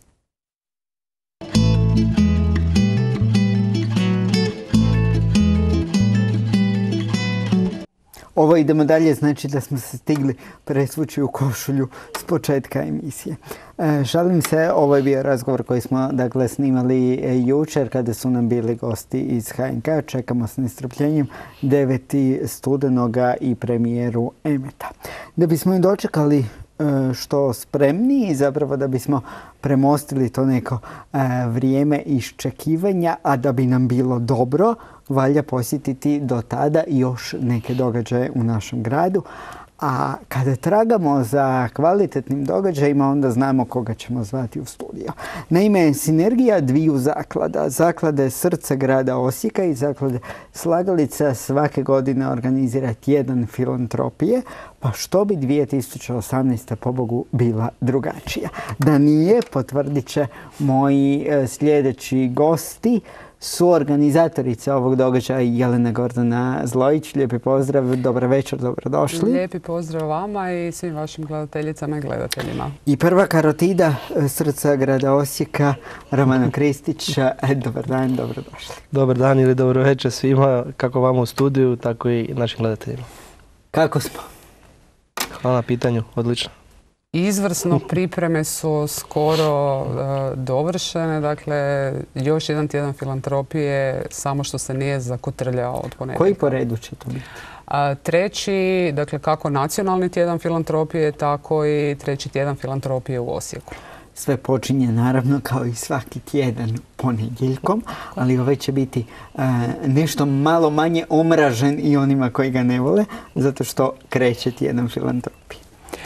Ovo idemo dalje, znači da smo se stigli presvući u košulju s početka emisije. E, šalim se, ovo je bio razgovor koji smo dakle snimali jučer kada su nam bili gosti iz H N K. Čekamo s nestrpljenjem deveti studenoga i premijeru Emeta. Da bismo i dočekali što spremni i zapravo da bismo premostili to neko e, vrijeme iščekivanja, a da bi nam bilo dobro, valja posjetiti do tada još neke događaje u našem gradu. A kada tragamo za kvalitetnim događajima, onda znamo koga ćemo zvati u studio. Naime, sinergija dviju zaklada, zaklade Srce grada Osijeka i zaklade Slagalica svake godine organizira tjedan filantropije, pa što bi dvije tisuće osamnaesta pobogu bila drugačija? Da nije, potvrdit će moji sljedeći gosti, suorganizatorica ovog događaja Jelena Gordana Zlojić. Lijepi pozdrav, dobar večer, dobrodošli. Lijepi pozdrav vama i svim vašim gledateljicama i gledateljima. I prva karotida Srca grada Osijeka, Romano Kristić. Dobar dan, dobrodošli. Dobar dan ili dobro večer svima, kako vama u studiju, tako i našim gledateljima. Kako smo? Hvala na pitanju, odlično. Izvrsno, pripreme su skoro uh, dovršene, dakle još jedan tjedan filantropije, samo što se nije zakotrljao od ponedjeljka. Koji po redu će to biti? Uh, treći, dakle kako nacionalni tjedan filantropije, tako i treći tjedan filantropije u Osijeku. Sve počinje naravno kao i svaki tjedan ponedjeljkom, ali ovaj će biti uh, nešto malo manje omražen i onima koji ga ne vole, zato što kreće tjedan filantropije.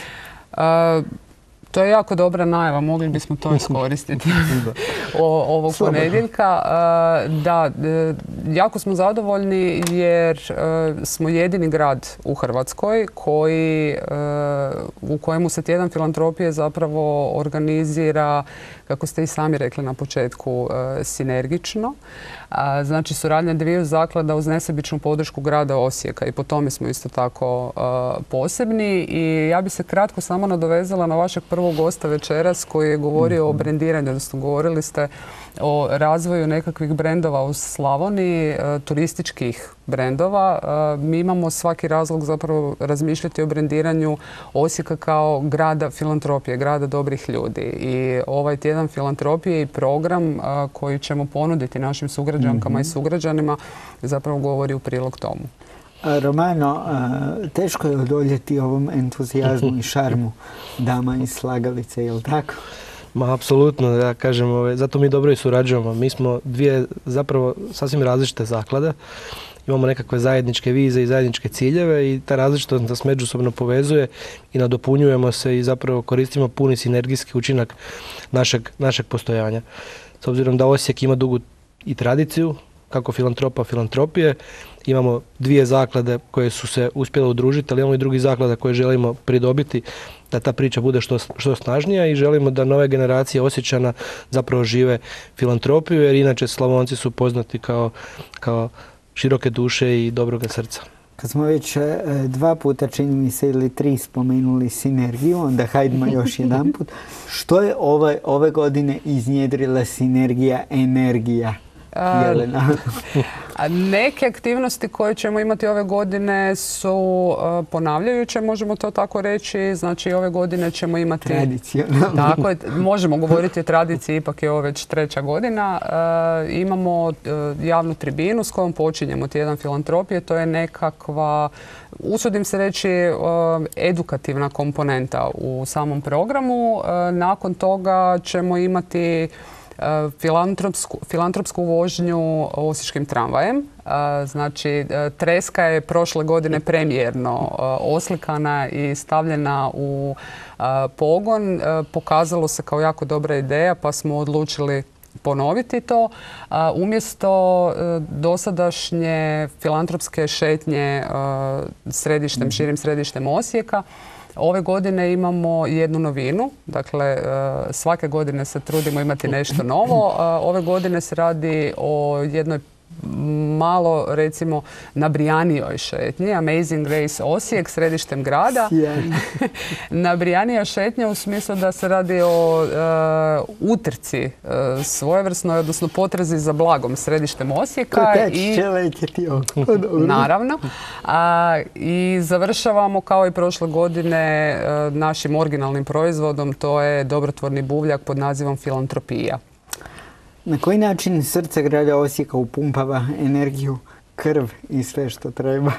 Uh, to je jako dobra najava, mogli bismo to iskoristiti o, ovog ponedjeljka. Uh, da, jako smo zadovoljni jer uh, smo jedini grad u Hrvatskoj koji, uh, u kojemu se tjedan filantropije zapravo organizira, kako ste i sami rekli na početku, uh, sinergično. Uh, znači suradnja dviju zaklada uz nesebičnu podršku grada Osijeka i po tome smo isto tako uh, posebni. I ja bi se kratko samo nadovezala na vašeg prvog gosta večeras koji je govorio mm-hmm. o brendiranju, odnosno govorili ste o razvoju nekakvih brendova u Slavoniji, uh, turističkih brendova. Uh, mi imamo svaki razlog zapravo razmišljati o brendiranju Osijeka kao grada filantropije, grada dobrih ljudi. I ovaj tjedan filantropije i program uh, koji ćemo ponuditi našim sugrađankama mm-hmm. i sugrađanima zapravo govori u prilog tomu. Romano, teško je odoljeti ovom entuzijazmu i šarmu dama iz Slagalice, je li tako? Ma, apsolutno, ja kažem, ove, zato mi dobro i surađujemo. Mi smo dvije zapravo sasvim različite zaklade. Imamo nekakve zajedničke vize i zajedničke ciljeve i ta različitost nas međusobno povezuje i nadopunjujemo se i zapravo koristimo puni sinergijski učinak našeg, našeg postojanja. S obzirom da Osijek ima dugu i tradiciju, kako filantropa, filantropije, imamo dvije zaklade koje su se uspjele udružiti, ali imamo i drugi zaklada koje želimo pridobiti da ta priča bude što, što snažnija i želimo da nove generacije Osječana zapravo žive filantropiju, jer inače Slavonci su poznati kao, kao široke duše i dobroga srca. Kad smo već dva puta, čini mi se, ili tri spomenuli sinergiju, onda hajdemo još jedan put. Što je ove, ove godine iznjedrila sinergija energija? Jelena. Neke aktivnosti koje ćemo imati ove godine su uh, ponavljajuće, možemo to tako reći. Znači ove godine ćemo imati... Tradicionalno. Tako je, možemo govoriti o tradiciji, ipak je ovo već treća godina. Uh, imamo uh, javnu tribinu s kojom počinjemo tjedan filantropije. To je nekakva, usudim se reći, uh, edukativna komponenta u samom programu. Uh, nakon toga ćemo imati filantropsku, filantropsku vožnju osječkim tramvajem. Znači, treska je prošle godine premijerno oslikana i stavljena u pogon. Pokazalo se kao jako dobra ideja, pa smo odlučili ponoviti to. Umjesto dosadašnje filantropske šetnje središtem, širim središtem Osijeka, ove godine imamo jednu novinu, dakle svake godine se trudimo imati nešto novo. Ove godine se radi o jednoj malo recimo na Brijanijoj šetnji, Amazing Grace Osijek, središtem grada. Na Brijanija šetnja u smislu da se radi o uh, utrci uh, svojevrsnoj, odnosno potrazi za blagom središtem Osijeka. I, naravno. A, I završavamo kao i prošle godine uh, našim originalnim proizvodom, to je dobrotvorni buvljak pod nazivom Filantropija. Na koji način srce grada Osijeka upumpava energiju, krv i sve što treba?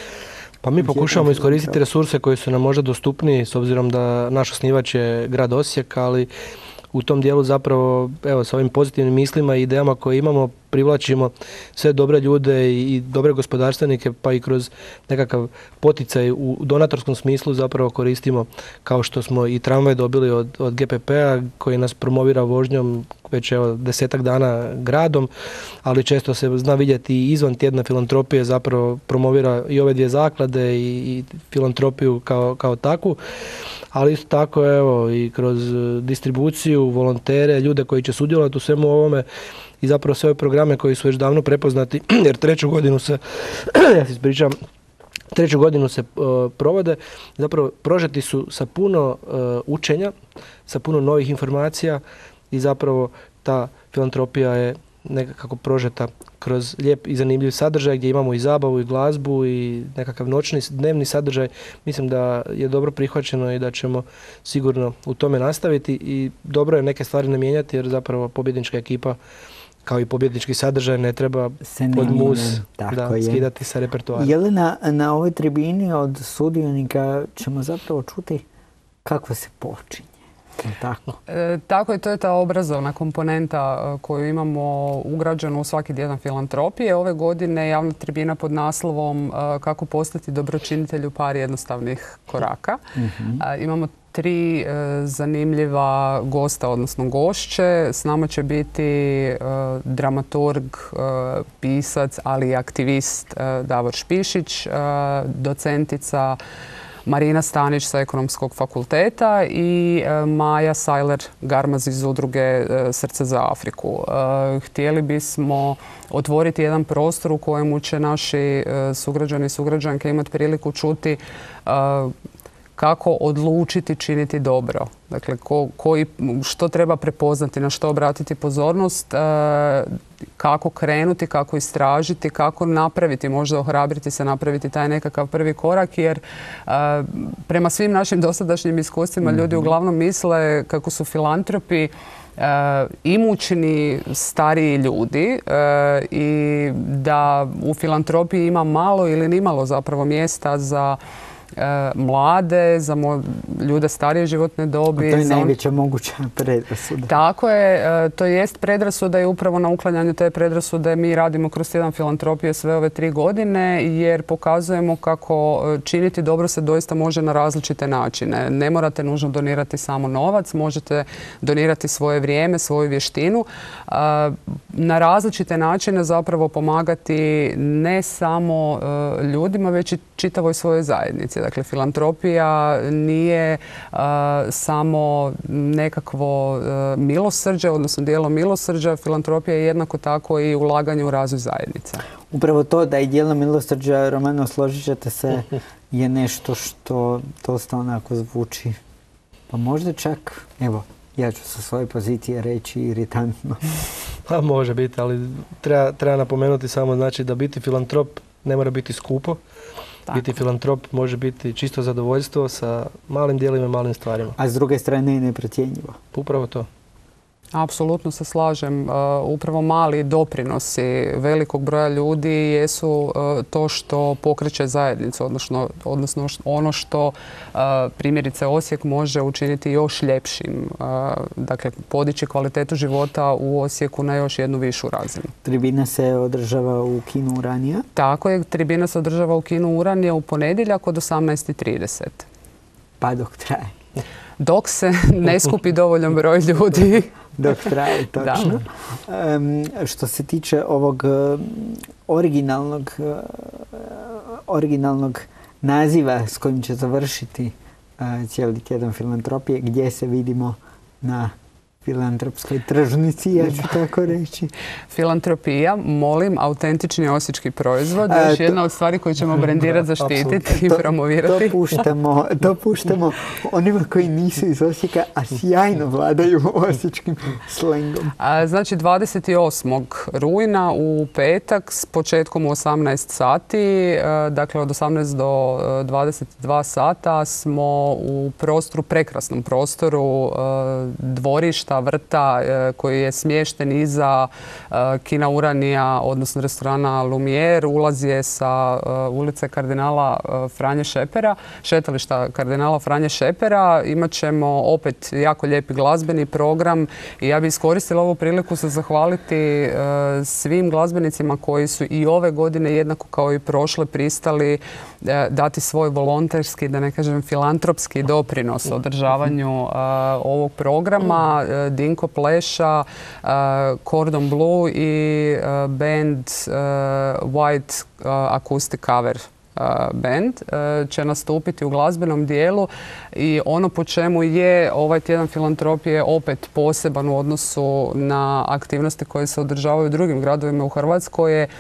Pa mi pokušavamo iskoristiti resurse koji su nam možda dostupniji, s obzirom da naš osnivač je grad Osijek, ali u tom dijelu zapravo, evo, sa ovim pozitivnim mislima i idejama koje imamo, privlačimo sve dobre ljude i dobre gospodarstvenike, pa i kroz nekakav poticaj u donatorskom smislu zapravo koristimo, kao što smo i tramvaj dobili od, od G P P-a koji nas promovira vožnjom već evo desetak dana gradom, ali često se zna vidjeti i izvan tjedna filantropije zapravo promovira i ove dvije zaklade i, i filantropiju kao, kao takvu. Ali isto tako evo i kroz distribuciju, volontere, ljude koji će sudjelovati u svemu ovome i zapravo sve ove programe koji su već davno prepoznati, jer treću godinu se, ja se ispričavam, treću godinu se uh, provode, zapravo prožeti su sa puno uh, učenja, sa puno novih informacija i zapravo ta filantropija je nekako prožeta kroz lijep i zanimljiv sadržaj gdje imamo i zabavu i glazbu i nekakav noćni, dnevni sadržaj. Mislim da je dobro prihvaćeno i da ćemo sigurno u tome nastaviti i dobro je neke stvari ne mijenjati jer zapravo pobjednička ekipa kao i pobjednički sadržaj ne treba pod mus da, skidati sa repertoara. Je li na, na ovoj tribini od sudionika ćemo zapravo čuti kako se počinje? Tako. E, tako je, to je ta obrazovna komponenta koju imamo ugrađenu u svaki tjedan filantropije. Ove godine javna tribina pod naslovom Kako postati dobročinitelj u par jednostavnih koraka. Mm-hmm. e, imamo tri e, zanimljiva gosta, odnosno gošće. S nama će biti e, dramaturg, e, pisac, ali i aktivist e, Davor Špišić, e, docentica Marina Stanić sa Ekonomskog fakulteta i Maja Sajler-Garmaz iz udruge Srce za Afriku. Htjeli bismo otvoriti jedan prostor u kojemu će naši sugrađani i sugrađanke imati priliku čuti kako odlučiti činiti dobro. Dakle, ko, koji, što treba prepoznati, na što obratiti pozornost, e, kako krenuti, kako istražiti, kako napraviti, možda ohrabriti se, napraviti taj nekakav prvi korak, jer e, prema svim našim dosadašnjim iskustvima mm-hmm. ljudi uglavnom misle kako su filantropi Uh, imućni stariji ljudi uh, i da u filantropiji ima malo ili nimalo zapravo mjesta za E, mlade, za mo- ljude starije životne dobi. To je najveća on... moguća predrasuda. Tako je, e, to jest predrasuda i upravo na uklanjanju te predrasude mi radimo kroz tjedan filantropije sve ove tri godine jer pokazujemo kako činiti dobro se doista može na različite načine. Ne morate nužno donirati samo novac, možete donirati svoje vrijeme, svoju vještinu. E, na različite načine zapravo pomagati ne samo e, ljudima, već i čitavoj svojoj zajednici. Dakle, filantropija nije uh, samo nekakvo uh, milosrđe, odnosno dijelo milosrđa. Filantropija je jednako tako i ulaganje u razvoj zajednica. Upravo to da je dijelo milosrđa, Romano, složit ćete se, je nešto što dosta onako zvuči. Pa možda čak, evo, ja ću sa svoje pozicije reći iritantno. Pa može biti, ali treba, treba napomenuti samo znači da biti filantrop ne mora biti skupo. Tako. Biti filantrop može biti čisto zadovoljstvo sa malim dijelima i malim stvarima. A s druge strane je neprocjenjivo. Upravo to. Apsolutno se slažem. Uh, upravo mali doprinosi velikog broja ljudi jesu uh, to što pokreće zajednicu, odnosno, odnosno ono što uh, primjerice Osijek može učiniti još ljepšim. Uh, dakle, podići kvalitetu života u Osijeku na još jednu višu razinu. Tribina se održava u kinu Uranija? Tako je, tribina se održava u kinu Uranija u ponedjeljak od osamnaest i trideset. Pa dok traje. Dok se ne skupi dovoljan broj ljudi. Dok traje, točno. Um, što se tiče ovog uh, originalnog, uh, originalnog naziva s kojim će završiti uh, cijeli tjedan filantropije, gdje se vidimo na filantropskoj tržnici, ja ću tako reći. Filantropija, molim, autentični osječki proizvod. Još jedna od stvari koju ćemo brendirati, zaštititi i promovirati. To puštamo, to puštamo onima koji nisu iz Osijeka, a sjajno vladaju osječkim slengom. A, znači, dvadeset osmog rujna u petak s početkom u osamnaest sati, dakle od osamnaest do dvadeset dva sata smo u prostoru, prekrasnom prostoru dvorišta, vrta koji je smješten iza kina Uranija, odnosno restorana Lumière. Ulaz je sa ulice kardinala Franje Šepera, šetališta kardinala Franje Šepera. Imat ćemo opet jako lijepi glazbeni program i ja bih iskoristila ovu priliku se zahvaliti svim glazbenicima koji su i ove godine jednako kao i prošle pristali dati svoj volonterski, da ne kažem filantropski doprinos održavanju ovog programa. Dinko Pleša, Cordon Bleu i band White Acoustic Cover band će nastupiti u glazbenom dijelu i ono po čemu je ovaj tjedan filantropije opet poseban u odnosu na aktivnosti koje se održavaju u drugim gradovima u Hrvatskoj je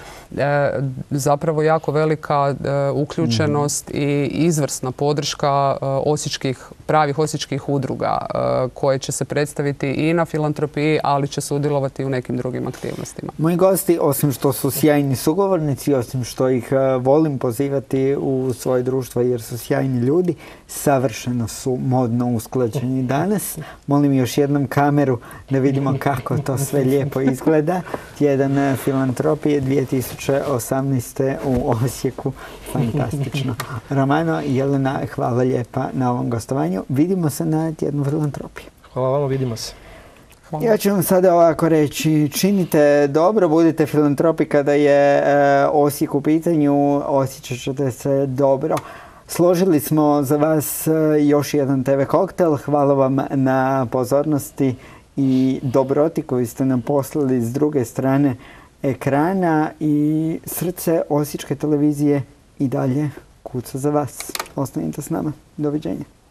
zapravo jako velika uključenost i izvrsna podrška osječkih, pravih osječkih udruga koje će se predstaviti i na filantropiji, ali će sudjelovati i u nekim drugim aktivnostima. Moji gosti, osim što su sjajni sugovornici, osim što ih volim pozivati u svoje društvo jer su sjajni ljudi, savršeno su modno usklađeni danas. Molim još jednom kameru da vidimo kako to sve lijepo izgleda. Tjedan filantropije dvije tisuće osamnaeste. u Osijeku. Fantastično. Romano i Jelena, hvala lijepa na ovom gostovanju. Vidimo se na tjednu filantropije. Hvala vama, vidimo se. Hvala. Ja ću vam sada ovako reći, činite dobro, budite filantropi kada je e, Osijek u pitanju, osjećat ćete se dobro. Složili smo za vas još jedan te ve koktel. Hvala vam na pozornosti i dobroti koju ste nam poslali s druge strane ekrana i srce Osječke televizije i dalje kuca za vas. Ostanite s nama. Doviđenja.